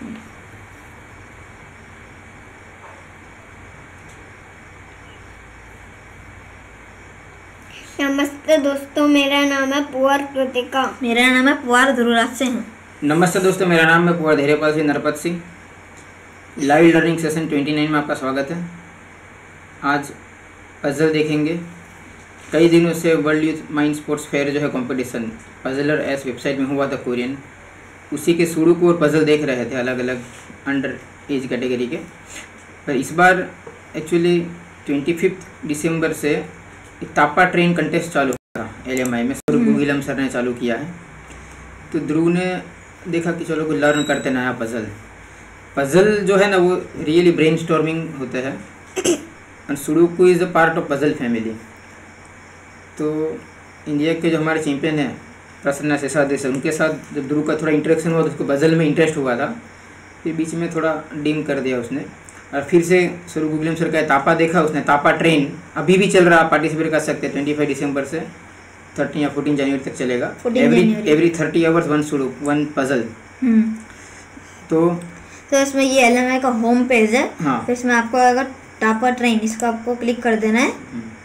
नमस्ते दोस्तों, मेरा नाम है पुआर कृतिका। मेरा नाम है पुआर ध्रुवराज सिंह। नमस्ते दोस्तों, मेरा नाम है Puar Dhairyapal Singh Narpat Singh. Live learning session 29 में आपका स्वागत है। आज पजल देखेंगे। कई दिनों से world youth mind sports fair जो है कंपटीशन पजलर एस वेबसाइट में हुआ था कोरियन, उसी के सुडोकू और पजल देख रहे थे अलग अलग अंडर एज कैटेगरी के। पर इस बार एक्चुअली 25 दिसंबर से तापा ट्रेन कंटेस्ट चालू था LMI में। गुगिलम सर ने चालू किया है। तो ध्रुव ने देखा कि चलो कुछ लर्न करते नया पजल जो है ना वो रियली ब्रेन स्टॉर्मिंग होते हैं and sudoku is a part of puzzle family. तो इंडिया के जो हमारे चैंपियन हैं प्रसन्ना शेषाद्री सर, उनके साथ जब ध्रुव का थोड़ा इंटरेक्शन हुआ तो उसको पजल में इंटरेस्ट हुआ था। फिर बीच में थोड़ा डिम कर दिया उसने और फिर से सर गुगलम सर का तापा देखा उसने। तापा ट्रेन अभी भी चल रहा, आप पार्टिसिपेट कर सकते हैं 25 दिसंबर से 13 या 14 जनवरी तक चलेगा। Every 30 hours one puzzle. तो इसमें ये LMI का होम पेज है। हाँ। तो इसमें आपको अगर तापा ट्रेन इसको आपको क्लिक कर देना है।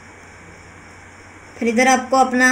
फिर इधर आपको अपना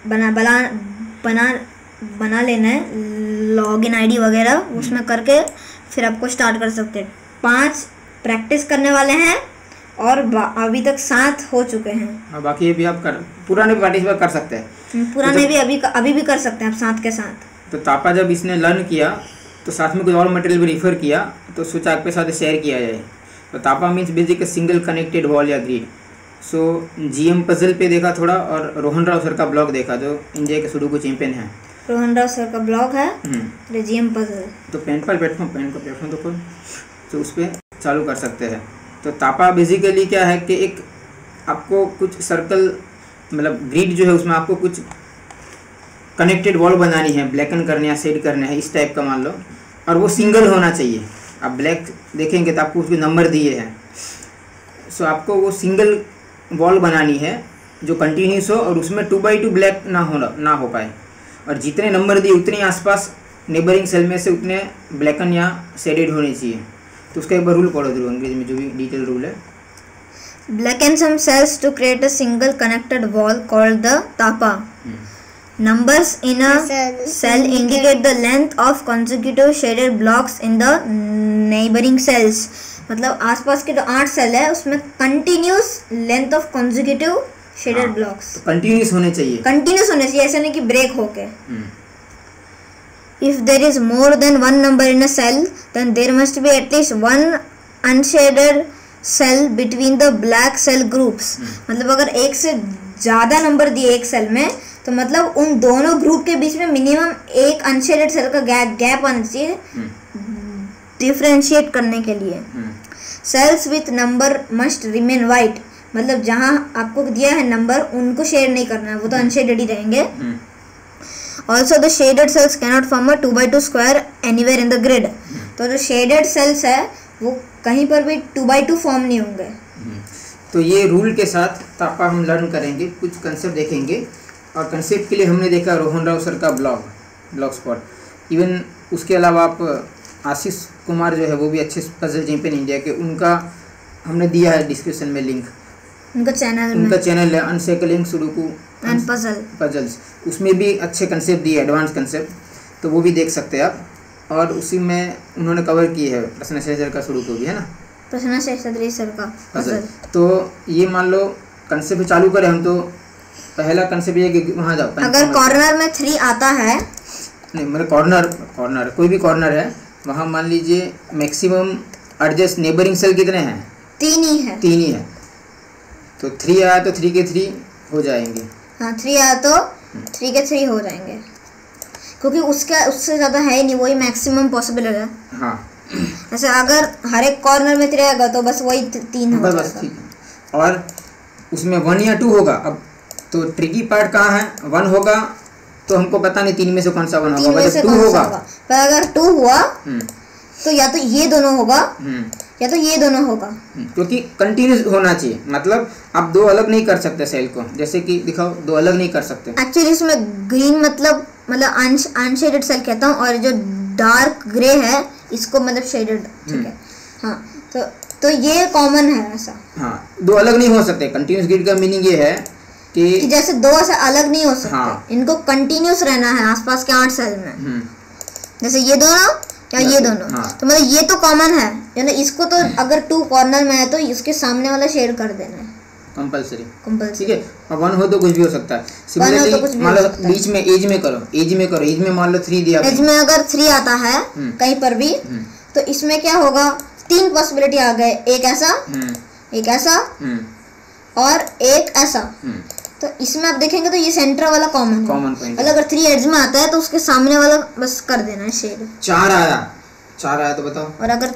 बना लेना है लॉगिन ID वगैरह, उसमें करके फिर आपको स्टार्ट कर सकते हैं। 5 प्रैक्टिस करने वाले हैं और अभी तक 7 हो चुके हैं। बाकी भी आप पुराने पार्टिसिपेट कर सकते हैं। पुराने भी अभी भी कर सकते हैं आप 7 के साथ। तो तापा जब इसने लर्न किया तो साथ में कुछ और मटेरियल भी रिफर किया, तो सोचा आपके साथ शेयर किया जाए। तो Tapa means basic single connected wall या ग्रिड। सो GM पजल पे देखा थोड़ा और रोहन राव सर का ब्लॉग देखा जो इंडिया के सुडोकू चैंपियन हैं। रोहन राव सर का ब्लॉग है GM पजल। तो पेन का प्लेटफॉर्म तो खोल, तो उस पर चालू कर सकते हैं। तो तापा बेसिकली क्या है कि एक आपको कुछ सर्कल मतलब ग्रिड जो है उसमें आपको कुछ कनेक्टेड वॉल बनानी है, ब्लैकन करने या शेड करने हैं, इस टाइप का मान लो, और वो सिंगल होना चाहिए। आप ब्लैक देखेंगे तो आपको उसके नंबर दिए हैं। सो आपको वो सिंगल वॉल बनानी है जो कंटिन्यूस हो और उसमें 2x2 ब्लैक ना हो पाए, और जितने नंबर दिए उतने आसपास नेबरिंग सेल में से उतने ब्लैकन या शेडेड होने चाहिए। तो उसका एक बार रूल पढ़ो ध्रुव, अंग्रेजी में जो भी डिटेल रूल है। Blacken some cells to create a single connected wall called the tapa. Numbers in a cell indicate the length of consecutive shaded blocks in the neighboring cells. मतलब आसपास के जो 8 सेल है उसमें continuous length of consecutive shaded blocks। Continuous होने चाहिए। Continuous होने चाहिए, ऐसा नहीं कि ब्रेक होके। If there is more than one number in a cell, then there must be at least one unshaded cell between the black cell groups। मतलब अगर एक से ज़्यादा नंबर दिए एक सेल में तो मतलब उन दोनों ग्रुप के बीच में मिनिमम एक अनशेडेड सेल का गैप आना चाहिए डिफरेंशिएट करने के लिए। Cells with number must remain white, मतलब जहाँ आपको दिया है नंबर उनको शेड नहीं करना है, वो तो अनशेडेड ही रहेंगे। Also the shaded cells cannot form a 2x2 square anywhere in the grid। तो जो shaded cells है वो कहीं पर भी 2x2 फॉर्म नहीं होंगे। तो ये रूल के साथ तापा हम लर्न करेंगे, कुछ कंसेप्ट देखेंगे, और कंसेप्ट के लिए हमने देखा रोहन राव सर का ब्लॉग स्पॉट। इवन उसके अलावा आप आशीष कुमार जो है वो भी अच्छे पजल चैंपियन इंडिया के, उनका हमने दिया है डिस्क्रिप्शन में लिंक। उनका चैनल है अनसेकलिंग सुडोकू एंड पजल्स, उसमें भी अच्छे कंसेप्ट दिए, एडवांस कंसेप्ट, तो वो भी देख सकते हैं आप। और उसी में उन्होंने कवर की है प्रसन्ना शेषाद्री का सुडोकू भी है ना, प्रसन्ना शेषाद्री सर का पजल। तो ये मान लो कंसेप्ट चालू करें हम, तो पहला कंसेप्ट ये कि वहाँ जाओ। अगर कॉर्नर में 3 आता है, नहीं मतलब कॉर्नर कोई भी कॉर्नर है, वहाँ मान लीजिए मैक्सिमम एडजस्ट नेबरिंग सेल कितने हैं? 3 ही है। तो 3 आया तो 3 के 3 हो जाएंगे। हाँ, 3 आया तो 3 के 3 हो जाएंगे, क्योंकि उससे ज़्यादा है ही नहीं, वही मैक्सिमम पॉसिबल है। हाँ, ऐसे अगर हर एक कॉर्नर में 3 आएगा तो बस वही 3 हो जाएगा। बस ठीक है। और उसमें 1 या 2 होगा। अब तो ट्रिकी पार्ट कहाँ है? 1 होगा तो हमको पता नहीं 3 में से कौन सा 1 होगा, 2 होगा। पर अगर 2 हुआ तो या तो ये दोनों होगा या तो ये दोनों होगा, क्योंकि कंटिन्यूस होना चाहिए। मतलब आप 2 अलग नहीं कर सकते सेल को, जैसे कि दिखाओ 2 अलग नहीं कर सकते। एक्चुअली इसमें ग्रीन मतलब अनशेडेड सेल कहता हूँ, और जो डार्क ग्रे है, इसको मतलब शेडेड, ठीक है। हाँ, तो ये कॉमन है ऐसा। हाँ, दो अलग नहीं हो सकते। कंटिन्यूस ग्रिड का मीनिंग ये है कि जैसे दो ऐसे अलग नहीं हो सकते। हाँ। इनको कंटिन्यूस रहना है आसपास के 8 सेल में। जैसे ये दोनों या ये दोनों। हाँ। तो मतलब ये तो कॉमन है, यानी इसको तो अगर 2 कॉर्नर में है तो इसके सामने वाला शेड कर देना है कंपलसरी, ठीक है। और 1 हो तो कुछ भी हो सकता है। सिमिलरली मान लो बीच में एज में करो, एज में मान लो 3 दिया, एज में अगर 3 आता है कहीं पर भी, तो इसमें क्या होगा, 3 पॉसिबिलिटी आ गए, एक ऐसा, एक ऐसा और एक ऐसा। तो इसमें आप देखेंगे तो ये सेंटर वाला कॉमन पॉइंट। अगर 3 एज में आता है तो उसके सामने वाला बस कर देना है शेड। 4 आया तो बताओ। और अगर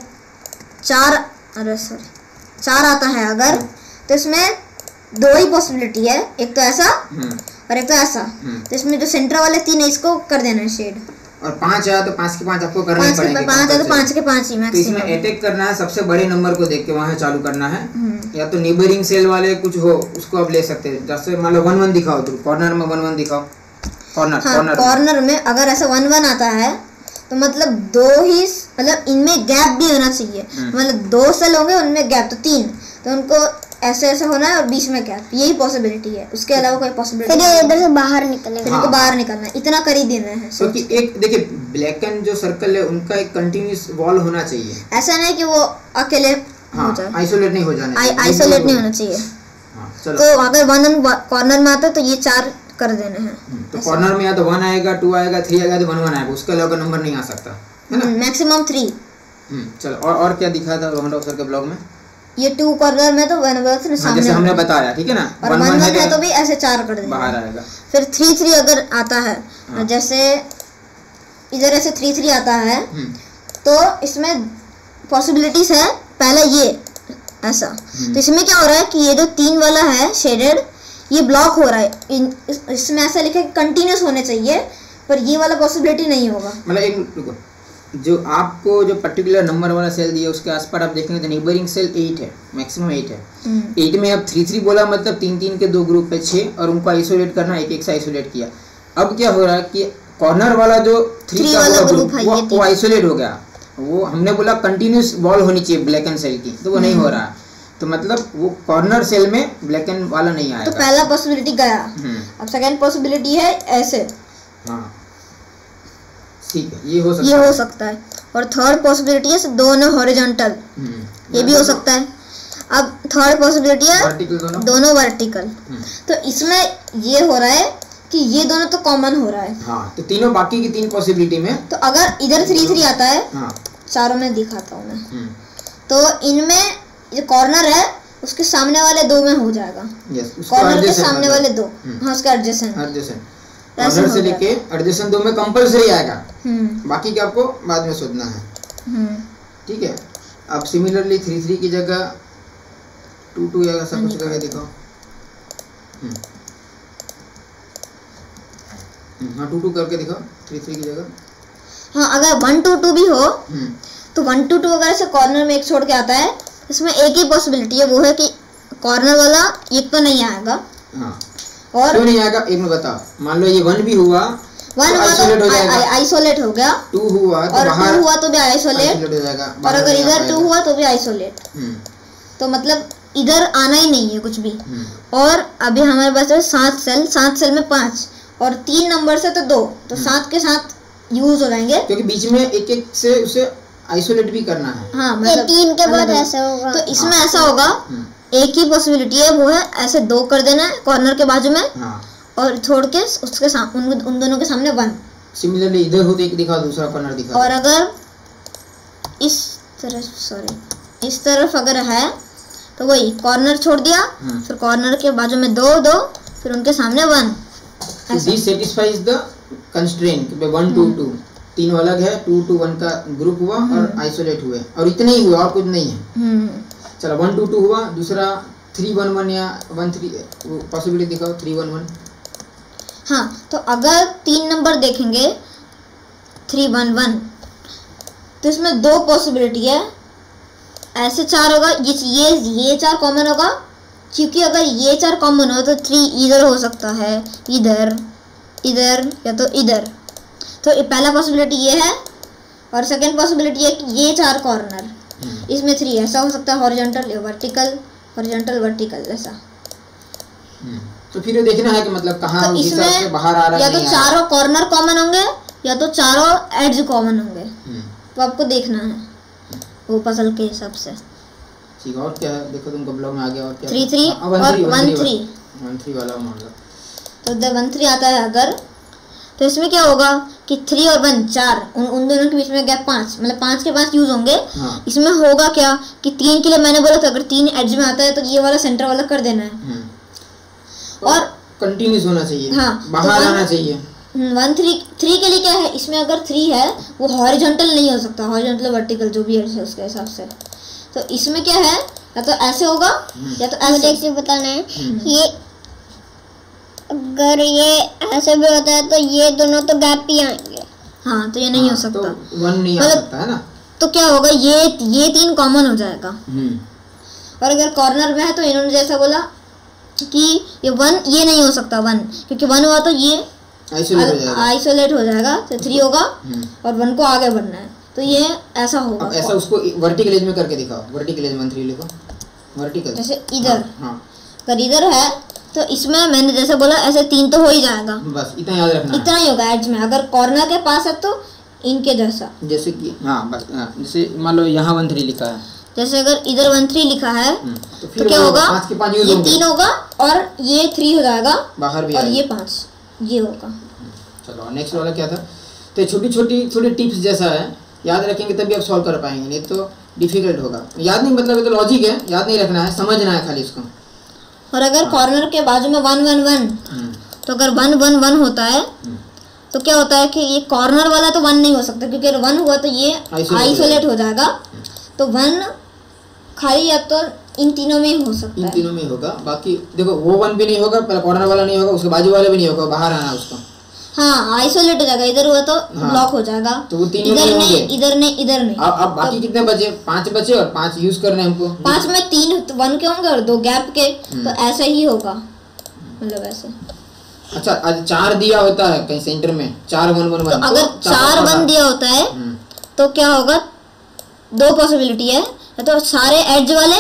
4 आता है अगर, तो इसमें 2 ही पॉसिबिलिटी है, एक तो ऐसा और एक तो ऐसा। तो इसमें जो सेंटर वाले 3 है इसको कर देना है शेड। और 5 आया तो 5 के 5 आपको करना ही पड़ेगा। 5 है तो 5 के 5 ही मैक्सिमम। तो इसमें अटैक करना है, सबसे बड़े नंबर को देख के वहां चालू करना है। या तो नेबरिंग सेल वाले कुछ हो उसको आप ले सकते हैं। जैसे मान लो 1 1 दिखाओ, तो कॉर्नर में 1 1 दिखाओ। कॉर्नर में अगर ऐसा 1 1 आता है तो मतलब 2 ही, मतलब इनमें गैप भी होना चाहिए। मतलब 2 सेल होंगे उनमें गैप, तो 3, तो उनको ऐसे ऐसे होना है और बीच में गैप, यही पॉसिबिलिटी है। उसके अलावा कोई पॉसिबिलिटी नहीं। इधर से बाहर निकलेगा, फिर इनको बाहर निकलना है, इतना कर ही देना है। क्योंकि एक देखिए ब्लैक एंड जो सर्कल है उनका एक कंटिन्यूअस वॉल होना चाहिए। ऐसा नहीं कि वो अकेले हो जाए, आइसोलेट नहीं हो जाना, आइसोलेट नहीं होना चाहिए। तो अगर 1 कॉर्नर में आता है तो ये 4 कर देने हैं। तो कॉर्नर में या तो 1 आएगा, 2 आएगा, 3 आएगा, तो 1 1 आएगा, उसके अलावा नंबर नहीं आ सकता है ना, मैक्सिमम 3। चलो और क्या दिखा था रोहन सर के ब्लॉग में? ये 2 कॉर्नर में तो 1 1 सामने, जैसे हमने बताया, ठीक है ना। और 1 1 है तो भी ऐसे 4 कर देंगे, बाहर आएगा। फिर 3 3 अगर आता है, जैसे इधर ऐसे 3 3 आता है, तो इसमें पॉसिबिलिटीज है। पहला ये ऐसा, तो इसमें क्या हो रहा है कि ये जो 3 वाला है शेडेड, ये ब्लॉक हो रहा है। इसमें ऐसा लिखा है कंटिन्यूस होने चाहिए, पर ये वाला पॉसिबिलिटी नहीं होगा। मतलब एक रुको, जो आपको जो पर्टिकुलर नंबर वाला सेल दिया उसके आसपास आप देखेंगे तो नेबरिंग सेल 8 है, मैक्सिमम 8 है। 8 में अब 3 3 बोला, मतलब 3 3 के 2 ग्रुप पे 6, और उनको आइसोलेट करना, एक एक से आइसोलेट किया। अब क्या हो रहा है कि कॉर्नर वाला जो 3 वाला ग्रुप है वो आइसोलेट हो गया। वो हमने बोला कंटिन्यूस वॉल होनी चाहिए ब्लैक एंड सेल की, तो वो नहीं हो रहा है। तो मतलब वो कॉर्नर सेल में ब्लैक एंड वाला नहीं आएगा। तो पहला पॉसिबिलिटी गया। अब सेकंड पॉसिबिलिटी है ऐसे। हाँ ठीक है, ये हो सकता है। और थर्ड पॉसिबिलिटी है दोनों हॉरिजॉन्टल, ये भी हो सकता है। अब थर्ड पॉसिबिलिटी है दोनों वर्टिकल। तो इसमें ये हो रहा है कि ये दोनों तो कॉमन हो रहा है। हाँ, तो तीनों बाकी की 3 पॉसिबिलिटी में, तो अगर इधर 3 3 आता है, चारों में दिखाता हूँ मैं, तो इनमें जो कॉर्नर है उसके सामने वाले 2 में हो जाएगा। कॉर्नर के सामने वाले 2, हाँ, उसका एडजेसेंट कॉर्नर से लेके एडजेसेंट 2 में कंपलसरी आएगा। बाकी के आपको बाद में सोचना है, ठीक है। अब सिमिलरली 3 3 की जगह 2 2 या ऐसा कुछ करके दिखाओ। हाँ 2 2 करके दिखाओ 3 3 की जगह। हाँ, अगर 1 2 2 भी हो तो 1 2 2 अगर ऐसे कॉर्नर में एक छोड़ के आता है, इसमें एक ही पॉसिबिलिटी है, वो है कि कॉर्नर वाला एक तो नहीं आएगा। हाँ, और क्यों नहीं आएगा एक में बताओ। मान लो ये 1 भी हुआ, 1 तो आइसोलेट हो गया, 2 हुआ तो और बाहर 2 हुआ तो भी आइसोलेट हो जाएगा, और अगर इधर 2 हुआ तो भी आइसोलेट। तो मतलब इधर आना ही नहीं है कुछ भी। और अभी हमारे पास है 7 सेल में 5 और 3 नंबर से तो 2, तो 7 के साथ यूज हो जाएंगे, क्योंकि बीच में एक एक से उसे आइसोलेट भी करना है। हाँ, मतलब 3 के बाद ऐसा होगा। तो इसमें ऐसा होगा, एक ही पॉसिबिलिटी है, वो है ऐसे 2 कर देना है कॉर्नर के बाजू में, और छोड़ के उसके उन दोनों के सामने 1। सिमिलरली इधर हो तो एक दिखा, दूसरा कॉर्नर दिखा। और अगर इस तरफ अगर है तो वही कॉर्नर छोड़ दिया, फिर कॉर्नर के बाजू में 2 2, फिर उनके सामने 1। This satisfies the constraint 1 2 2। 3 अलग है, 2 2 1 का ग्रुप हुआ और आइसोलेट हुए, और इतने ही हुआ और कुछ नहीं है। चलो 1 2 2 हुआ, दूसरा 3 1 1 या 1 3 पॉसिबिलिटी दिखाओ 3 1 1। हाँ, तो अगर 3 नंबर देखेंगे 3 1 1, तो इसमें 2 पॉसिबिलिटी है, ऐसे 4 होगा, ये 4 कॉमन होगा, क्योंकि अगर ये 4 कॉमन हो तो 3 इधर हो सकता है, इधर या तो इधर। तो पहला पॉसिबिलिटी ये है, और सेकंड पॉसिबिलिटी है कि ये 4 कॉर्नर, इसमें 3 ऐसा हो सकता है, हॉरिजॉन्टल वर्टिकल, हॉरिजॉन्टल वर्टिकल ऐसा। तो फिर ये देखना है कि मतलब कहाँ तो हिसाब से बाहर आ रहा है, या तो चारों कॉर्नर कॉमन होंगे या तो चारों एड्ज कॉमन होंगे, तो आपको देखना है वो पजल के हिसाब से। ठीक है, और क्या है देखो तुमको ब्लॉग में आ गया, और क्या 3 3 और 1 3 1 3 वाला मान लो। तो जब 1 3 आता है अगर, तो इसमें क्या होगा कि 3 और 1 4, उन दोनों के बीच में गैप 5, मतलब 5 के 5 यूज होंगे। इसमें होगा क्या कि 3 के लिए मैंने बोला था अगर 3 एड्ज में आता है तो ये वाला सेंटर वाला कर देना है, और कंटिन्यूस होना चाहिए, हाँ, बाहर आना चाहिए। 1 3 के लिए क्या है, इसमें अगर 3 है वो हॉरिजॉन्टल नहीं हो सकता, हॉरिजॉन्टल वर्टिकल जो भी है उसके हिसाब से। तो इसमें क्या है, या तो ऐसे होगा या तो ऐसे बताना है। ये अगर ये ऐसे भी होता है तो ये दोनों तो गैप ही आएंगे। हाँ, तो ये नहीं हो सकता, तो 1 नहीं आ सकता है ना। तो क्या होगा, ये 3 कॉमन हो जाएगा। और अगर कॉर्नर में है तो इन्होंने जैसा बोला कि ये 1 ये नहीं हो सकता 1, क्योंकि 1 हुआ तो ये आइसोलेट हो जाएगा, तो 3 होगा और 1 को आगे बढ़ना है, तो ये ऐसा होगा। अब ऐसा उसको वर्टिकल एज में करके दिखाओ, वर्टिकल एज 1 3 लिखो, वर्टिकल जैसे इधर। हाँ, अगर इधर है तो इसमें मैंने जैसे बोला ऐसे 3 तो हो ही जाएगा, बस इतना याद रखना, इतना ही होगा एड्ज में। अगर कॉर्नर के पास है तो इनके जैसा, जैसे कि हाँ बस जैसे मान लो यहाँ 1 3 लिखा है, जैसे अगर इधर 1 3 लिखा है तो क्या होगा, 5 के 5 यूज ये होंगे, 3 होगा और ये 3 हो जाएगा बाहर भी, और ये 5 ये होगा। चलो नेक्स्ट वाला क्या था। तो छोटी छोटी टिप्स जैसा है, याद रखेंगे तभी आप सॉल्व कर पाएंगे, नहीं तो डिफिकल्ट होगा। याद नहीं मतलब ये तो लॉजिक है, याद नहीं रखना है, समझना है खाली इसको। और अगर कॉर्नर के बाजू में 1 1 1, तो अगर 1 1 1 होता है तो क्या होता है कि ये कॉर्नर वाला तो 1 नहीं हो सकता, क्योंकि अगर 1 हुआ तो ये आइसोलेट हो जाएगा, तो 1 खाली या तो इन तीनों में ही हो सकता है, इन तीनों में होगा। बाकी देखो वो 1 भी नहीं होगा, कॉर्नर वाला नहीं होगा, उसके बाजू वाला भी नहीं होगा, बाहर आना उसको। हाँ, आइसोलेट हो जाएगा, इधर हुआ तो ब्लॉक हो जाएगा, तो वो तीनों इधर नहीं, इधर नहीं, इधर नहीं। अब बाकी कितने बचे, 5 बचे और 5 यूज करने हमको। 5 में 3 1 के होंगे और 2 गैप के, तो ऐसा ही होगा, मतलब ऐसे। अच्छा, आज 4 दिया होता है कहीं सेंटर में, 4 1 1 1, तो अगर 4 1 दिया होता है तो क्या होगा, 2 पॉसिबिलिटी है, या तो सारे एड्ज वाले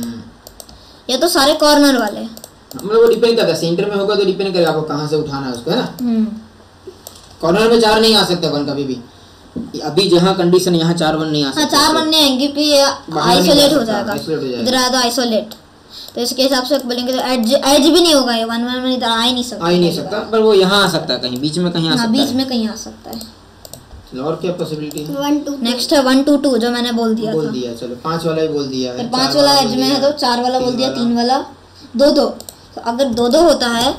या तो सारे कॉर्नर वाले, मतलब वो डिपेंड करता है, सेंटर में होगा तो डिपेंड करेगा आपको कहाँ से उठाना है उसको, है ना। कॉर्नर में 4 नहीं आ सकते 1 कभी भी, अभी जहाँ कंडीशन यहाँ 4 1 नहीं आ सकते। 4 1 नहीं आएंगे क्योंकि ये आइसोलेट हो जाएगा, इधर आया तो आइसोलेट, तो इसके हिसाब से बोलेंगे तो एज भी नहीं होगा, ये 1 1 1 इधर आ ही नहीं सकता, पर वो यहाँ आ सकता है, कहीं बीच में कहीं आ सकता है, बीच में कहीं आ सकता है। चलो और क्या पॉसिबिलिटी है, 1 2 नेक्स्ट है 1 2 2 जो मैंने बोल दिया था। चलो 5 वाला ही बोल दिया है, 5 वाला एज में है तो 4 वाला बोल दिया, 3 वाला 2 2, तो अगर 2 2 होता है,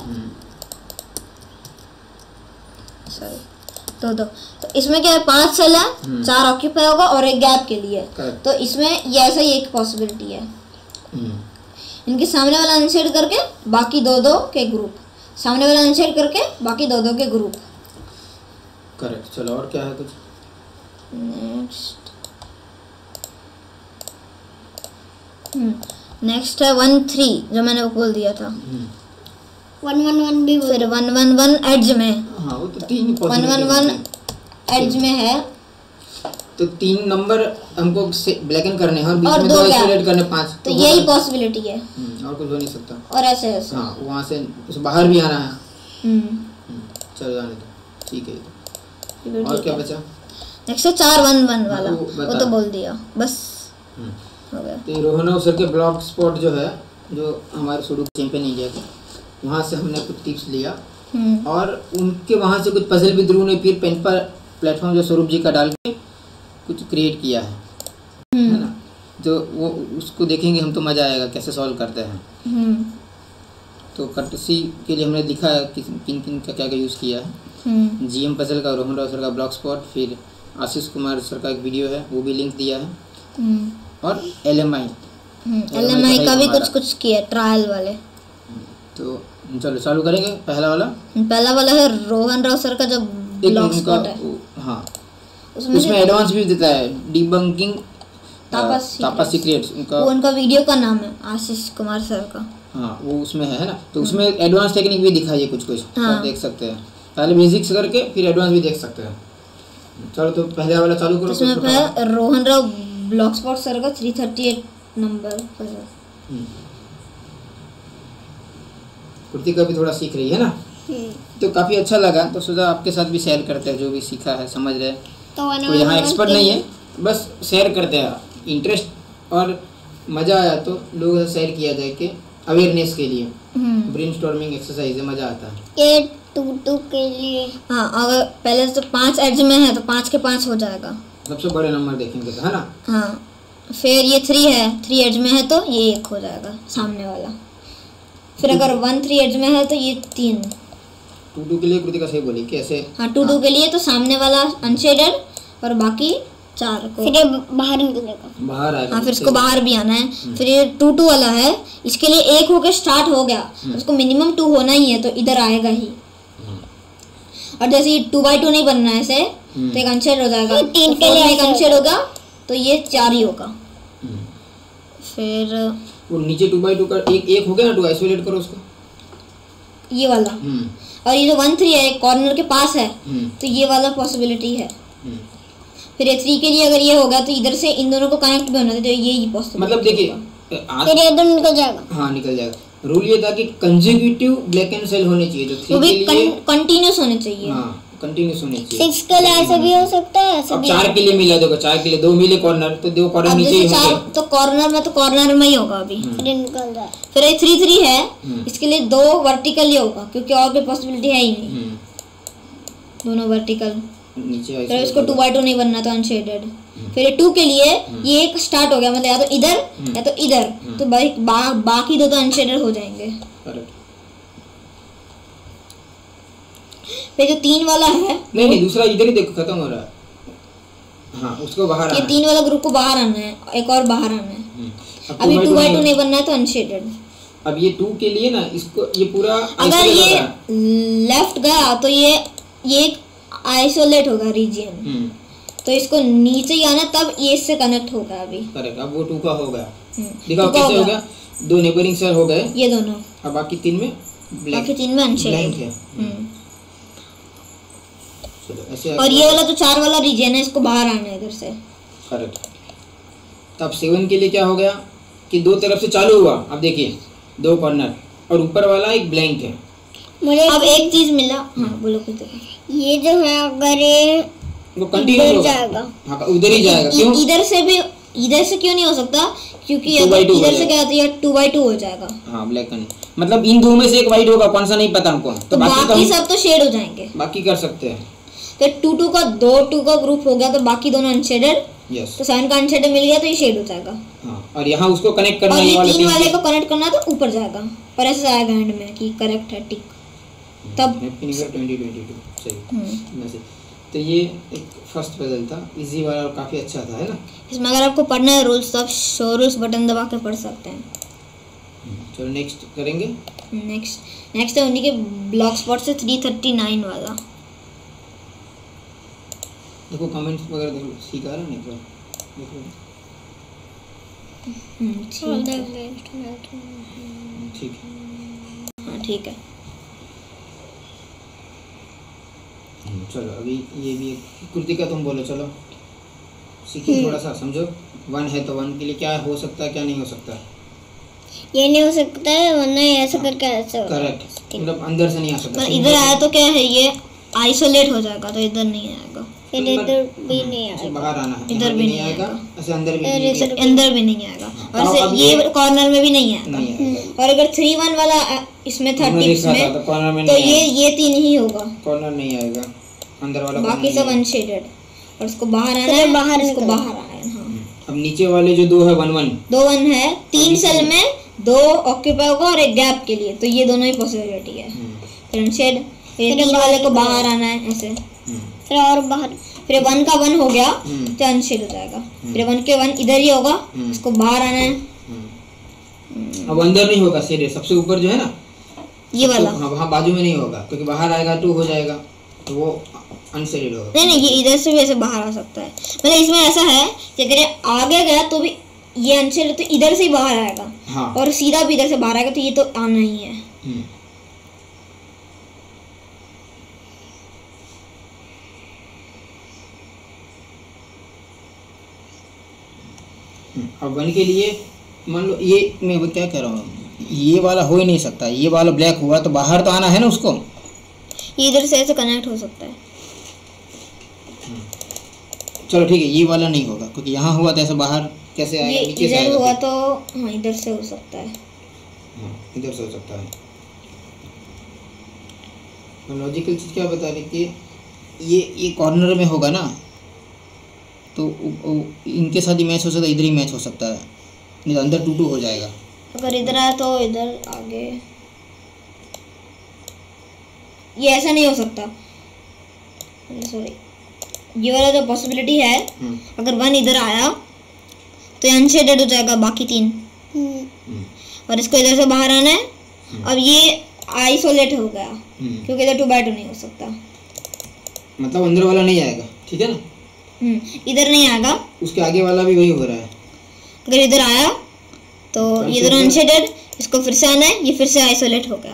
सॉरी 2 2, तो इसमें क्या है, 5 सेल है, 4 ऑक्यूपाई होगा और 1 गैप के लिए, तो इसमें ये ऐसा ही एक पॉसिबिलिटी है, इनके सामने वाला अनसेट करके बाकी 2 2 के ग्रुप, सामने वाला अनसेट करके बाकी 2 2 के ग्रुप। करेक्ट। चलो और क्या है कुछ नेक्स्ट है 1 3 जो मैंने बोल दिया था, 1 1 1 भी फिर 1 1 1 एड्ज में, हाँ वो तो 3 1 1 1 एड्ज में है, तो 3 नंबर हमको ब्लैकन करने हैं और बीच और में 2 आइसोलेट करने 5, तो यही पॉसिबिलिटी है, और कुछ हो नहीं सकता। और ऐसे ऐसे हाँ वहाँ से बाहर भी आना है। चलो जाने दो, ठीक है। और क्या बचा, नेक्स्ट है 4 1 1 वाला, वो तो बोल दिया बस, हो गया। तो रोहन सर के ब्लॉग स्पॉट जो है, जो हमारे सुडोकू चैंपियन इंडिया के, वहाँ से हमने कुछ टिप्स लिया और उनके वहाँ से कुछ पजल भी ध्रुव ने फिर पेन पर प्लेटफॉर्म जो स्वरूप जी का डाल के कुछ क्रिएट किया है ना, तो वो उसको देखेंगे हम तो मज़ा आएगा कैसे सॉल्व करते हैं। तो कर्टसी के लिए हमने लिखा है कि किन किन का क्या क्या यूज़ किया है, जीएम पजल का, रोहन राव सर का ब्लॉग स्पॉट, फिर आशीष कुमार सर का एक वीडियो है वो भी लिंक दिया है, और LMI का भी कुछ किया ट्रायल वाले। तो चलो चालू करेंगे। पहला वाला है रोहन राव सर का जो ब्लॉग स्पॉट है, हाँ उसमें एडवांस भी देता है, डिबंकिंग तापा सीक्रेट्स, उनका वीडियो का नाम है आशीष कुमार सर का, हाँ वो उसमें है ना, तो उसमें एडवांस टेक्निक भी दिखाई है कुछ, आप देख सकते हैं, पहले बेसिक्स करके फिर एडवांस भी देख सकते हैं। चलो तो पहले वाला चालू करो। इसमें फिर Rohan Rao blog spot sir का 338 नंबर पजल। कृतिका भी थोड़ा सीख रही है ना, तो काफ़ी अच्छा लगा, तो सोचा आपके साथ भी शेयर करते हैं जो भी सीखा है, समझ रहे। तो यहाँ एक्सपर्ट नहीं है, बस शेयर करते हैं, इंटरेस्ट और मज़ा आया तो लोगों से शेयर किया जाए कि अवेयरनेस के लिए। ब्रेनस्टॉर्मिंग एक्सरसाइज है, मज़ा आता है। ये 2 के लिए। हाँ, अगर पहले तो 5 एज में है तो 5 के 5 हो जाएगा, सबसे बड़े नंबर देखेंगे तो, है ना। हाँ, फिर ये 3 है, 3 एज में है तो ये 1 हो जाएगा सामने वाला। फिर अगर 1 3 एज में है तो ये 3। 2 के लिए कृतिका सही बोली कैसे। हाँ, 2 के लिए तो सामने वाला अनशेडेड और बाकी 4 को फिर ये बाहर निकलेगा, बाहर आएगा। हाँ, फिर इसको बाहर भी आना है। फिर ये 2 वाला है, इसके लिए 1 होके स्टार्ट हो गया, उसको मिनिमम 2 होना ही है, तो इधर आएगा ही। और जैसे ये 2x2 नहीं बनना है ऐसे, तो एक अनशेड हो जाएगा। 3 के लिए एक अनशेड होगा तो ये 4 ही होगा। फिर वो नीचे 2x2 का एक हो गया ना, 2 आइसोलेट करो उसको, ये वाला। और ये जो 1 3 है कॉर्नर के पास है, तो ये वाला पॉसिबिलिटी है। फिर ये 3 के लिए अगर ये होगा तो इधर से इन दोनों को कनेक्ट भी होना है, तो ये ही पॉसिबल। मतलब देखिए फिर ये दोनों निकल जाएगा। हाँ, निकल जाएगा। रूल ये था कि कंसेक्यूटिव ब्लैक एंड सेल होने चाहिए, जो 3 के लिए कंटिन्यूस होने चाहिए। हाँ, कंटिन्यूस होने चाहिए। 6 के लिए ऐसे भी हो सकता है, ऐसे अब भी। 4 के लिए मिला दोगे, 4 के लिए 2 मिले कॉर्नर, तो 2 कॉर्नर नीचे ही होंगे। तो कॉर्नर में तो कॉर्नर में ही होगा अभी। फिर ये निकल जाए। फिर ये 3 3 है, इसके लिए 2 वर्टिकल ही होगा, क्योंकि और कोई पॉसिबिलिटी है ही नहीं। दोनों वर्टिकल। नीचे फिर इसको 2x2 नहीं बनना तो अनशेडेड। फिर ये 2 के लिए ये एक स्टार्ट हो गया, मतलब या तो इधर या तो इधर, तो बाकी 2 तो अनशेडेड हो जाएंगे। फिर जो 3 वाला है, नहीं दूसरा इधर ही देखो, खत्म हो रहा है। हाँ, उसको बाहर ये 3 वाला ग्रुप को बाहर आना है, एक और बाहर आना है। अभी 2x2 नहीं बनना है तो अनशेडेड। अब ये 2 के लिए ना, इसको ये पूरा अगर ये लेफ्ट गया तो ये एक आइसोलेट होगा रीजन, तो इसको नीचे ही आना, तब ये इससे कनेक्ट होगा अभी। करेक्ट। अब वो 2 का हो गया, दिखाओ कैसे हो गया। 2 नेबरिंग सेल हो गए ये दोनों, अब बाकी 3 में बाकी 3 में अनशेडेड है। ऐसे और ये वाला तो 4 वाला रीजन है, इसको बाहर आना है इधर से। करेक्ट। तब 7 के लिए क्या हो गया कि 2 तरफ से चालू हुआ। अब देखिए 2 कॉर्नर और ऊपर वाला एक ब्लैंक है। मुझे अब एक चीज मिला। हाँ, बोलो कुछ। ये जो है, अगर ये वो कंटिन्यू जाएगा, हाँ, उधर ही जाएगा। क्यों? इधर से क्यों नहीं हो सकता, क्योंकि 2x2 अगर इधर हो से क्या होता है 2x2 हो जाएगा। हाँ, ब्लैक एंड, मतलब इन 2 में से एक वाइट होगा, कौन सा नहीं पता हमको, तो बाकी सब तो शेड हो जाएंगे। बाकी कर सकते हैं। तो 2 का 2 का ग्रुप हो गया, तो बाकी दोनों अनशेडेड। यस। तो 7 का अनशेडेड मिल गया तो ये शेड हो जाएगा। हाँ, और यहाँ उसको कनेक्ट करना और है, ये 3 वाले को कनेक्ट करना है तो ऊपर जाएगा, और ऐसे आएगा एंड में कि करेक्ट है, टिक। तब 2022 सही मैसेज। तो ये एक फर्स्ट पजल था, इजी वाला और काफ़ी अच्छा था, है ना। इसमें अगर आपको पढ़ना है रूल्स, तो आप शो रूल्स बटन दबा के पढ़ सकते हैं। चलो नेक्स्ट करेंगे। नेक्स्ट है उन्हीं के ब्लॉक स्पॉट से 339 वाला। देखो कमेंट्स वगैरह देखो, सीखा रहा नहीं देखो। ठीक है। हाँ, ठीक है। चलो अभी ये भी कृतिका तुम बोलो, चलो सीखिए थोड़ा सा, समझो। 1 है तो 1 के लिए क्या हो सकता है, क्या नहीं हो सकता। ये नहीं हो सकता है, वरना ऐसा करके ऐसे होगा। करेक्ट, मतलब अंदर से नहीं आ सकता। इधर आया तो क्या है, ये आइसोलेट हो जाएगा, तो इधर नहीं आएगा। फिर इधर भी नहीं ऐसे आएगा, बाहर आना है, इधर भी नहीं आएगा, ऐसे अंदर भी अंदर भी नहीं आएगा, और अब ऐसे ये कॉर्नर में भी नहीं आएगा। नहीं आएगा। और अगर 3 1 वाला इसमें था टिप्स में, तो कॉर्नर में तो नहीं ये 3 ही होगा, कॉर्नर नहीं आएगा, अंदर वाला बाकी सब अनशेडेड। और इसको बाहर आना है, बाहर इसको बाहर आना है। हाँ, अब नीचे वाले जो 2 है 1 1 2 1 है, 3 सेल में 2 ऑक्यूपाई होगा और एक गैप के लिए, तो ये दोनों ही पॉसिबिलिटी है। फिर अनशेड, फिर 3 वाले को बाहर आना है ऐसे, फिर और बाहर। फिर 1 का 1 हो गया तो अनशेड हो जाएगा। फिर 1 के 1 इधर ही होगा, इसको बाहर आना है। अब अंदर नहीं होगा, सीधे सबसे ऊपर जो है ना ये वाला, हाँ, वहाँ बाजू में नहीं होगा, क्योंकि बाहर आएगा 2 हो जाएगा, तो वो अनशेडेड होगा। नहीं, ये इधर से भी ऐसे बाहर आ सकता है। मतलब इसमें ऐसा है कि अगर ये आगे गया तो भी ये अनशेडेड, तो इधर से ही बाहर आएगा। हाँ। और सीधा भी इधर से बाहर आएगा, तो ये तो आना ही है। अब 1 के लिए मान लो ये मैं क्या कह रहा हूँ, ये वाला हो ही नहीं सकता, ये वाला ब्लैक हुआ तो बाहर तो आना है ना उसको, ये इधर से ऐसे कनेक्ट हो सकता है। चलो ठीक है, ये वाला नहीं होगा क्योंकि यहाँ हुआ तो ऐसे बाहर कैसे आएगा, नीचे से आएगा। इधर हुआ तो हाँ इधर से हो सकता है, हाँ इधर से हो सकता है। लॉजिकल चीज़ क्या बता रही कि ये कॉर्नर में होगा ना, तो इनके साथ ही मैच हो सकता है, इधर ही मैच हो सकता है, नहीं तो अंदर 2-2 हो जाएगा। अगर इधर आया तो इधर आगे, ये ऐसा नहीं हो सकता, सॉरी ये वाला जो पॉसिबिलिटी है, अगर 1 इधर आया तो ये अनशेडेड हो जाएगा बाकी 3, और इसको इधर से बाहर आना है। अब ये आइसोलेट हो गया क्योंकि इधर 2x2 नहीं हो सकता, मतलब अंदर वाला नहीं आएगा, ठीक है ना। इधर नहीं आएगा, उसके आगे वाला भी वही हो रहा है। अगर इधर आया तो ये दोनों अनशेडेड, इसको फिर से आना है, ये फिर से आइसोलेट हो गया,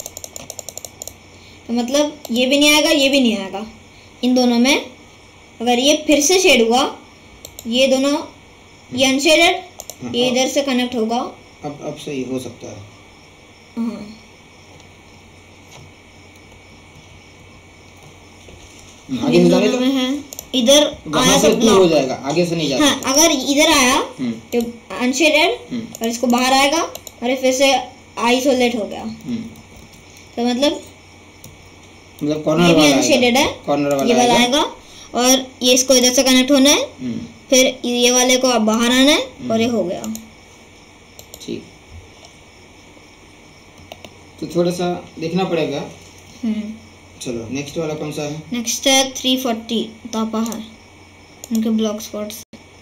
तो मतलब ये भी नहीं आएगा, ये भी नहीं आएगा। इन दोनों में अगर ये फिर से शेड हुआ, ये दोनों, ये अनशेडेड, ये इधर से कनेक्ट होगा। अब सही हो सकता है। हाँ आगे से जाने तो है, इधर आया से तो हो जाएगा, आगे से नहीं जाता। हाँ अगर इधर आया तो अनशेडेड, और इसको बाहर आएगा और ये फिर से आइसोलेट हो गया, तो मतलब कॉर्नर ये भी वाला अनशेडेड है, कॉर्नर वाला ये वाला आएगा, और ये इसको इधर से कनेक्ट होना है, फिर ये वाले को अब बाहर आना है, और ये हो गया। ठीक, तो थोड़ा सा देखना पड़ेगा। चलो नेक्स्ट वाला कौन सा है? नेक्स्ट है 340 तापा है, उनके ब्लॉक स्पॉट्स।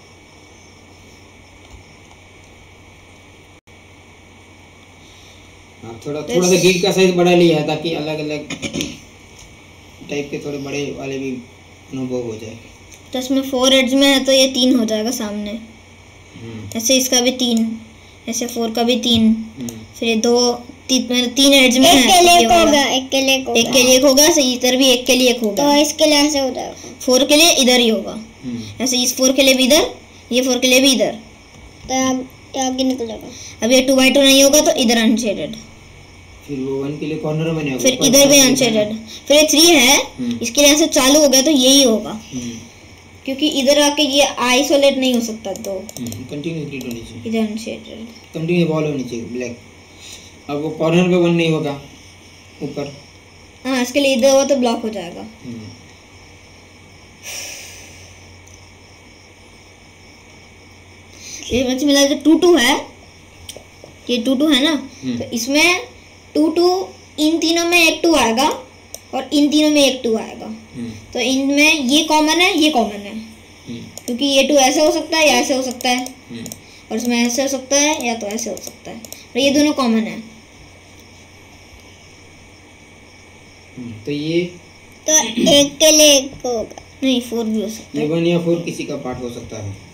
हाँ थोड़ा सा ग्रिड का साइज बढ़ा लिया है ताकि अलग अलग टाइप के थोड़े बड़े वाले भी अनुभव हो जाए। तो इसमें 4 एड्ज में है तो ये 3 हो जाएगा सामने, ऐसे इसका भी 3, ऐसे 4 का भी 3, फिर ये 3 एड्ज में एक है, के लिए होगा, एक के लिए होगा, एक के लिए होगा, इधर भी एक के लिए होगा, तो इसके लिए ऐसे हो जाएगा, 4 के लिए इधर ही होगा, ऐसे इस 4 के लिए भी इधर, ये 4 के लिए भी इधर, तो आगे निकल जाएगा। अब ये 2x2 नहीं होगा तो इधर अनशेडेड, फिर वो 1 के लिए कॉर्नर में नहीं होगा, फिर इधर भी अनशेडेड, फिर ये 3 है, इसके लिए ऐसे चालू हो गया तो यही होगा, क्योंकि इधर आके ये आइसोलेट नहीं हो सकता, तो कंटिन्यू ग्रिड होनी चाहिए, इधर अनशेडेड, कंटिन्यू बॉल होनी चाहिए ब्लैक। अब वो कॉर्नर पे 1 नहीं होगा ऊपर, हाँ इसके लिए इधर हुआ तो ब्लॉक हो जाएगा। ये बच्चे मिला जो 2-2 है, ये 2-2 है ना, तो इसमें 2-2 इन तीनों में एक 2 आएगा और इन तीनों में एक 2 आएगा, तो इनमें ये कॉमन है, ये कॉमन है, क्योंकि ये 2 ऐसे हो सकता है या ऐसे हो सकता है, और इसमें ऐसे हो सकता है या तो ऐसे हो सकता है, और ये दोनों कॉमन है। तो ये तो एक के लिए एक होगा, नहीं 4 भी हो सकता है, ये 1 या 4 किसी का पार्ट हो सकता है।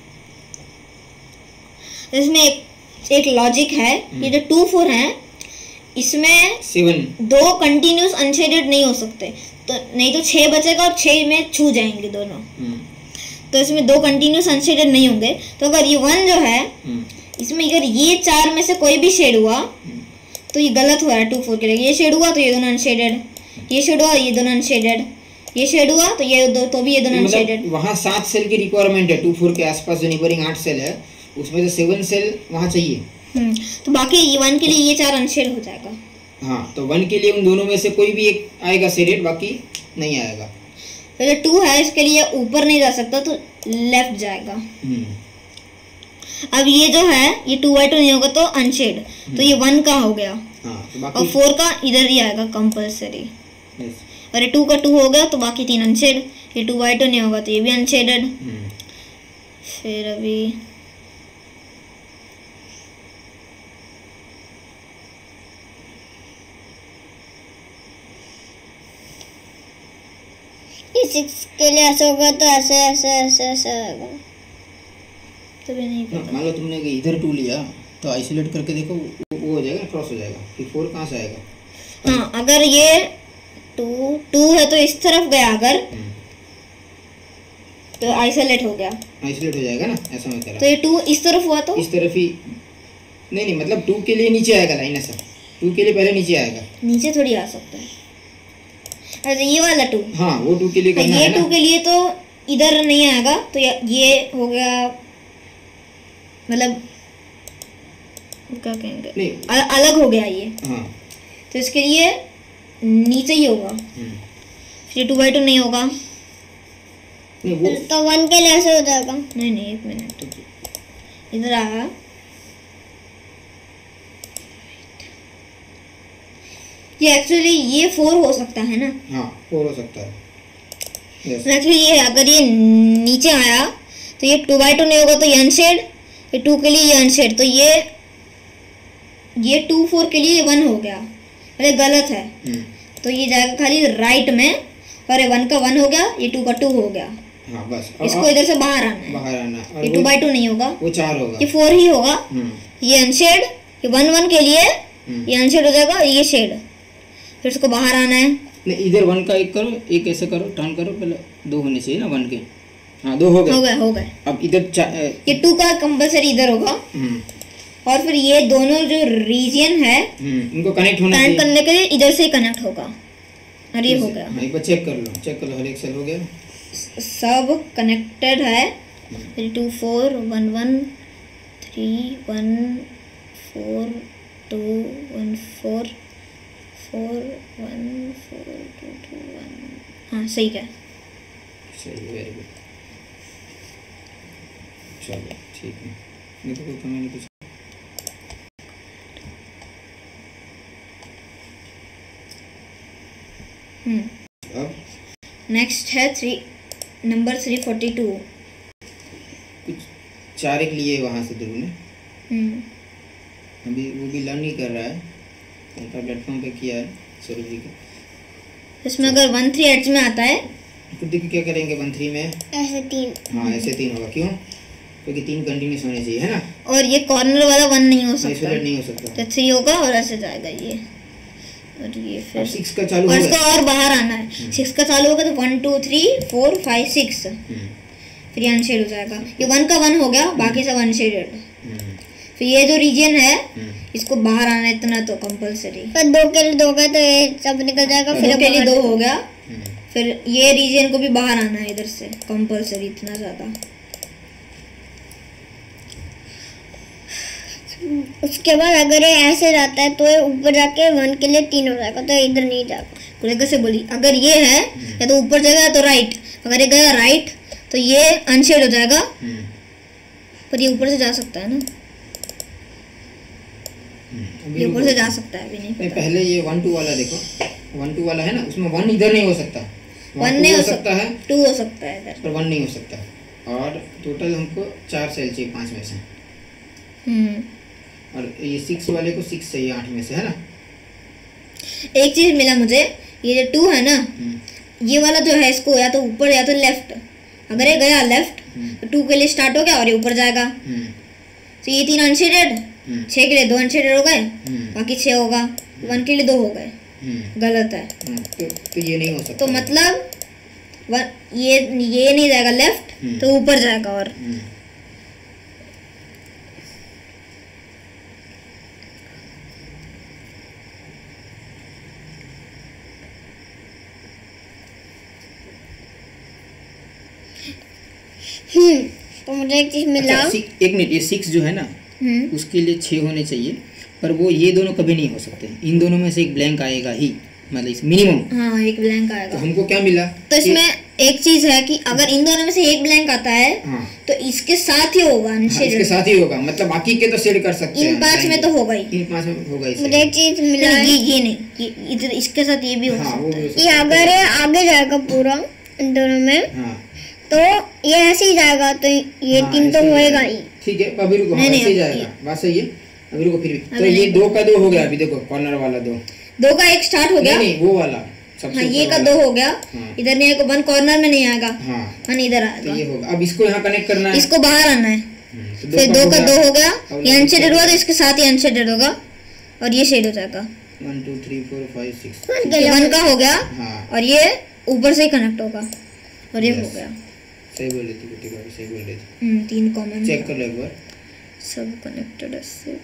तो इसमें एक लॉजिक है, ये जो 2-4 है इसमें 7 2 कंटिन्यूस अनशेडेड नहीं हो सकते, तो नहीं तो 6 बचेगा और 6 में छू जाएंगे दोनों, तो इसमें 2 कंटिन्यूस अनशेडेड नहीं होंगे। तो अगर ये 1 जो है, इसमें अगर ये 4 में से कोई भी शेड हुआ तो ये गलत हुआ है 2-4 के लिए, ये शेड हुआ तो ये दोनों अनशेडेड, ये शेड हुआ ये दोनों अनशेडेड, ये शेड हुआ तो ये तो भी ये दोनों अनशेडेड। वहाँ 7 सेल की रिक्वायरमेंट है, 2-4 के आसपास जो नेबरिंग 8 सेल है उसमें से 7 सेल वहाँ चाहिए, तो बाकी ये 1 के लिए ये 4 अनशेड हो जाएगा। हाँ तो 1 के लिए उन दोनों में से कोई भी एक आएगा शेडेड, बाकी नहीं आएगा। तो जो 2 है इसके लिए ऊपर नहीं जा सकता तो लेफ्ट जाएगा। अब ये जो है ये 2x2 नहीं होगा तो अनशेड, तो ये 1 का हो गया, तो और 4 का इधर ही आएगा कंपलसरी, और ये 2 का 2 हो गया तो बाकी 3 अनशेड, ये 2x2 नहीं होगा तो ये भी अनशेडेड। फिर अभी ये 6 के लिए ऐसे होगा तो ऐसे ऐसे ऐसे ऐसे आएगा, तभी नहीं पता। मान लो तुमने इधर 2 लिया तो आइसोलेट करके देखो वो हो जाएगा, क्रॉस हो जाएगा, फिर 4 कहाँ से आएगा? हाँ अगर ये 2 है तो इस तरफ गया, अगर तो आइसोलेट हो गया, आइसोलेट हो जाएगा ना, ऐसा मैं कह रहा तो ये 2 इस तरफ हुआ तो इस तरफ ही नहीं मतलब 2 के लिए नीचे आएगा लाइन, ऐसा 2 के लिए पहले नीचे आएगा, नीचे थोड़ी आ सकता है। अच्छा ये वाला 2, हाँ वो 2 के लिए करना ये है 2 ना। के लिए तो इधर नहीं आएगा, तो ये हो गया, मतलब क्या कहेंगे, नहीं अलग हो गया ये, हाँ तो इसके लिए नीचे ही होगा, फिर 2/2 नहीं होगा, नहीं वो तो 1 के लिए ऐसे हो जाएगा। नहीं नहीं 1 मिनट, इधर आया, ये एक्चुअली ये 4 हो सकता है ना, हाँ 4 हो सकता है, यस एक्चुअली ये अगर ये नीचे आया तो ये 2/2 नहीं होगा, तो ये अनशेड, ये 2 के लिए ये अनशेड, तो ये 2 4 के लिए ये 1 हो गया, अरे गलत है, तो ये जाएगा खाली राइट में, और ये 1 का 1 हो गया, ये 2 का 2 हो गया, हाँ बस इसको इधर से बाहर आना है, बाहर आना, और ये वो 2/2 नहीं होगा, वो 4 होगा, ये 4 ही होगा, ये अनशेड, ये 1 1 के लिए ये अनशेड हो जाएगा, ये शेड, फिर इसको बाहर आना है, नहीं इधर 1 का 1 करो, एक ऐसे करो, टर्न करो, पहले 2 होने चाहिए ना 1 के, हाँ 2 हो गए, हो गए, अब इधर ये 2 का कंपलसरी इधर होगा, और फिर ये दोनों जो रीजन है इनको कनेक्ट होना कनेक्ट चाहिए, करने के लिए इधर से ही कनेक्ट होगा, और ये हो गया, हाँ एक बार चेक कर लो, हर एक सेल हो गया, सब कनेक्टेड है, 2 4 1 1 3 1 4 2 1 4 4 1 4 2 2 1, हाँ सही है, सही वेरी गुड, चलो ठीक है, नहीं तो कोई कमेंट नहीं कुछ, अब नेक्स्ट है नंबर 342, कुछ 4 एक लिए वहाँ से ध्रुव ने, अभी वो भी लर्न ही कर रहा है, उनका प्लेटफॉर्म पे किया है सौरभ जी के, इसमें अगर 1 3 एड्स में आता है तो देखिए क्या करेंगे 1 3 में, ऐसे 3, हाँ ऐसे 3 होगा, क्यों, क्योंकि 3 कंटिन्यूस होने चाहिए है ना, और ये कॉर्नर वाला 1 नहीं हो सकता, आइसोलेट नहीं हो सकता, तो 3 होगा और ऐसे जाएगा ये, और ये फिर अब 6 का चालू और होगा, इसको और बाहर आना है, 6 का चालू होगा तो 1 2 3 4 5 6, फिर ये अनशेड हो जाएगा, ये 1 का 1 हो गया, बाकी सब अनशेडेड, फिर ये जो रीजन है इसको बाहर आना है इतना तो कंपलसरी, पर 2 के लिए 2 गए तो ये सब निकल जाएगा, फिर के लिए 2 हो गया, फिर ये रीजन को भी बाहर आना है इधर से कंपलसरी, इतना ज़्यादा, उसके बाद अगर ये ऐसे जाता है तो ये ऊपर जाके 1 के लिए 3 हो जाएगा, तो इधर नहीं जाएगा, पूरे कैसे बोली, अगर ये है या तो ऊपर जाएगा या तो राइट, अगर ये गया राइट तो ये अनशेड हो जाएगा, पर ये ऊपर से जा सकता है ना, ये ऊपर से जा सकता है, अभी नहीं नहीं पहले ये 1 2 वाला देखो, 1 2 वाला है ना, उसमें 1 इधर नहीं हो सकता, 1 नहीं हो सकता है, 2 हो सकता है इधर, पर 1 नहीं हो सकता, और टोटल हमको 4 सेल चाहिए 5 में से, और ये 6 वाले को 6 चाहिए 8 में से, है ना, एक चीज मिला मुझे, ये जो 2 है ना, ये वाला जो है इसको या तो ऊपर या तो लेफ्ट, अगर ये गया लेफ्ट तो 2 के लिए स्टार्ट हो गया और ये ऊपर जाएगा, तो ये 3 अनशेडेड, 6 के लिए 2 अनशेडेड हो गए, बाकी 6 होगा, 1 के लिए 2 हो गए, गलत है, तो ये नहीं हो सकता, तो मतलब ये नहीं जाएगा लेफ्ट, तो ऊपर जाएगा, और तो मुझे एक चीज मिला, अच्छा, एक मिनट, ये 6 जो है ना उसके लिए 6 होने चाहिए, पर वो ये दोनों कभी नहीं हो सकते, इन दोनों में से एक ब्लैंक आएगा ही, मतलब मिनिमम, हाँ एक ब्लैंक आएगा, तो हमको क्या मिला, तो इसमें एक चीज है कि अगर इन दोनों में से एक ब्लैंक आता है तो इसके साथ ही होगा, इसके साथ ही होगा, मतलब बाकी के तो शेड कर सकते हैं, इन 5 में तो होगा ही, इन 5 में होगा, मुझे एक चीज मिला, ये नहीं, ये इधर इसके साथ ये भी हो सकता है, ये अगर आगे जाएगा पूरा इन दोनों में, तो ये ऐसे ही जाएगा, तो ये 3 तो होएगा ही, ठीक है, अभी रुको, ऐसे ही जाएगा, बात सही है, अभी रुको, फिर भी तो ये 2 का 2 हो गया, अभी देखो कॉर्नर वाला 2 का 1 स्टार्ट हो गया, नहीं वो वाला, हाँ ये का 2 हो गया, इधर नहीं आएगा, 1 कॉर्नर में नहीं आएगा, हाँ इधर आएगा, ये होगा, अब इसको यहाँ कनेक्ट करना है, इसको बाहर आना है, फिर 2 का 2 हो गया, ये अनशेडेड हुआ तो इसके साथ ही अनशेडेड होगा, और ये शेड हो जाएगा, 1 2 3 4 5 6 1 का हो गया, हाँ, और ये ऊपर से ही कनेक्ट होगा, और ये हो गया, सही बोल रही थी कृतिका, सही बोल रही थी। 3 कॉमन चेक कर लो एक बार। सब कनेक्टेड है 6।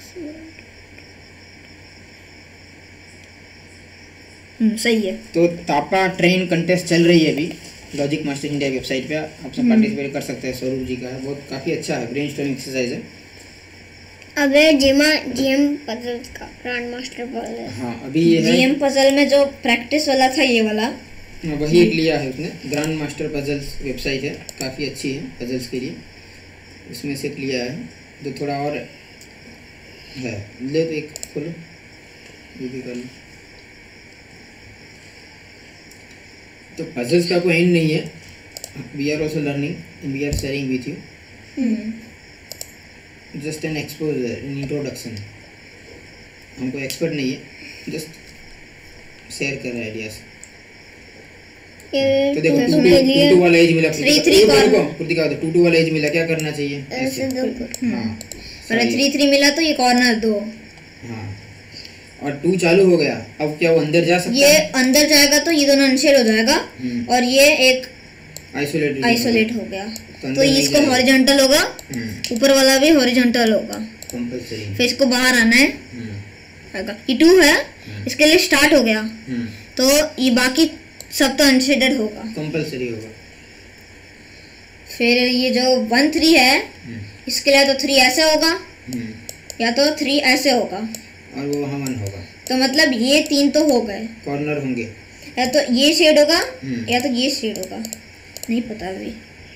सही है। तो तापा ट्रेन कंटेस्ट चल रही है अभी लॉजिक मास्टर इंडिया वेबसाइट पे, आप सब पार्टिसिपेट कर सकते हैं। स्वरूप जी का है, बहुत काफ़ी अच्छा है, ब्रेनस्टॉर्मिंग एक्सरसाइज है। अब है जीएम पजल का ग्रैंड मास्टर पजल। हाँ अभी ये है जीएम पजल में जो प्रैक्टिस वाला था ये वाला, वही एक लिया है उसने। ग्रैंड मास्टर पजल्स वेबसाइट है, काफ़ी अच्छी है पजल्स के लिए, इसमें से एक लिया है जो थोड़ा और है। ले तो एक खोलो, ये भी कर लो। तो पजल्स का कोई एंड नहीं है, we are also learning and we are sharing with you, just an exposure, an introduction. हमको एक्सपर्ट नहीं है, जस्ट शेयर कर रहे हैं आइडियाज। तो देखो 2-2 वाला एज मिला, 2-2 वाला एज मिला, क्या करना चाहिए ऐसे? हाँ पर 3-3 मिला तो ये कॉर्नर 2। हाँ और 2 चालू हो गया, अब क्या वो अंदर जा सकता ये है? अंदर जाएगा तो ये दोनों अनशेड हो जाएगा और ये एक आइसोलेट हो गया, तो इसको हॉरिजॉन्टल होगा, ऊपर वाला भी हॉरिजॉन्टल होगा कंपल्सरी। फिर इसको बाहर आना है, आएगा ये 2 है, इसके लिए स्टार्ट हो गया, तो ये बाकी सब तो अनशेडेड होगा, कंपल्सरी होगा। फिर ये जो 1-3 है इसके लिए तो 3 ऐसे होगा या तो 3 ऐसे होगा, और वो वहाँ 1 होगा, तो मतलब ये 3 तो हो गए, कॉर्नर होंगे, या तो ये शेड होगा या तो ये शेड होगा, नहीं पता अभी।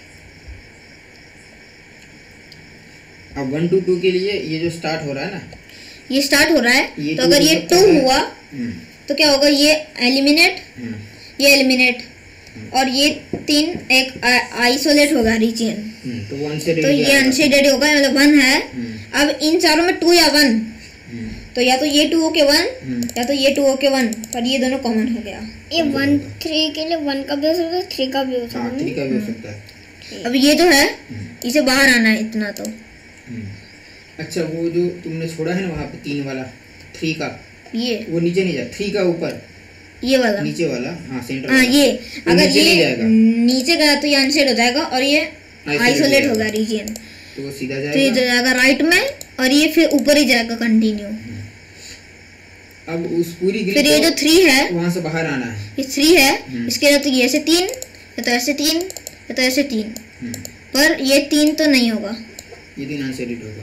अब 1-2 के लिए ये जो स्टार्ट हो रहा है ना, ये स्टार्ट हो रहा है, ये तो अगर ये 2 हुआ तो क्या होगा, ये एलिमिनेट, ये एलिमिनेट, और ये 3 एक आइसोलेट होगा रीजन, तो वो अनशेडेड, तो ये अनशेडेड होगा, मतलब 1 है। अब इन चारों में 2 या 1, तो या तो ये 2 होके 1 या तो ये 2 होके 1, पर ये दोनों कॉमन हो गया। ये 1-3 के लिए 1 का भी हो सकता है, 3 का भी हो सकता है। 3 का भी हो सकता है। अब ये जो है इसे बाहर आना है इतना तो। अच्छा वो जो तुमने छोड़ा है ना वहाँ पे 3 वाला 3 का, ये वो नीचे नहीं जाए, 3 का ऊपर, ये वाला नीचे वाला, हाँ सेंटर हाँ वाला। ये तो अगर नीचे नहीं ये जाएगा, नीचे गया तो ये अनशेड हो जाएगा और ये आइसोलेट होगा रीजन, तो वो सीधा तो ये जाएगा। जाएगा राइट में और ये फिर ऊपर ही जाएगा कंटिन्यू। अब उस पूरी ग्रिड फिर ये जो 3 है वहाँ से बाहर आना है, ये 3 है, इसके लिए तो ये ऐसे 3 या तो ऐसे 3 या तो ऐसे 3, पर ये 3 तो नहीं होगा, ये 3 अनशेडेड होगा,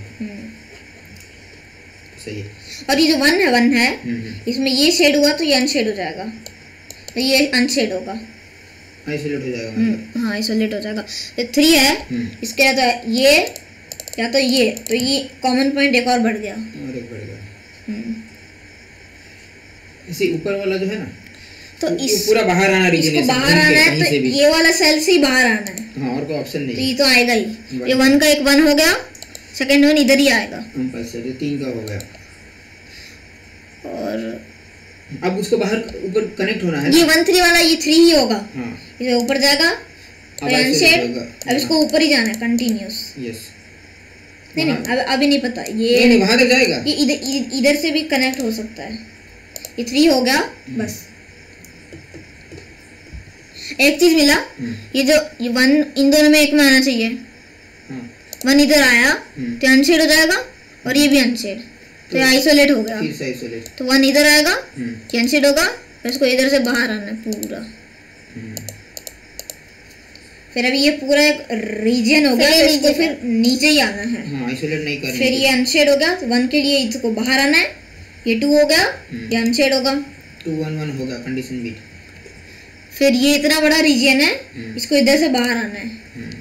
सही है। और ये जो 1 है इसमें ये शेड हुआ तो ये अनशेड हो जाएगा, तो ये अनशेड होगा, आइसोलेट हो जाएगा मतलब। हाँ आइसोलेट हो जाएगा। तो 3 है, इसके लिए तो ये या तो ये कॉमन पॉइंट एक और बढ़ गया, और एक बढ़ गया। इसे ऊपर वाला जो है ना, तो इस पूरा बाहर आना रीजन, इसको बाहर आना है तो ये वाला सेल से ही बाहर आना है, हाँ और कोई ऑप्शन तो नहीं, ये तो आएगा ही, ये 1 का एक 1 हो गया, सेकंड 1 इधर ही आएगा, कंपल्सरी 3 का हो गया। और अब उसको बाहर ऊपर कनेक्ट होना है, ये 1-3 वाला ये 3 ही होगा, हाँ इसे ऊपर जाएगा अब तो अनशेड, होगा। अब इसको ऊपर ही जाना है कंटिन्यूस, यस नहीं अब अभी नहीं पता, ये नहीं वहां तक जाएगा, ये इधर से भी कनेक्ट हो सकता है, ये 3 हो गया बस। एक चीज मिला, ये जो ये 1 इन दोनों में एक में आना चाहिए, 1 इधर आया तो अनशेड हो जाएगा और ये भी अनशेड, तो ये आइसोलेट हो गया, फिर से आइसोलेट, तो 1 इधर आएगा ये अनशेड होगा, फिर इसको इधर से बाहर आना है पूरा, फिर अभी ये पूरा एक रीजन हो गया, तो इसको फिर नीचे ही आना है, हाँ आइसोलेट नहीं करना, फिर ये अनशेड हो गया, तो 1 के लिए इसको बाहर आना है, ये 2 हो गया, ये अनशेड होगा, 2-1-1 होगा कंडीशन बीट, फिर ये इतना बड़ा रीजन है, इसको इधर से बाहर आना है,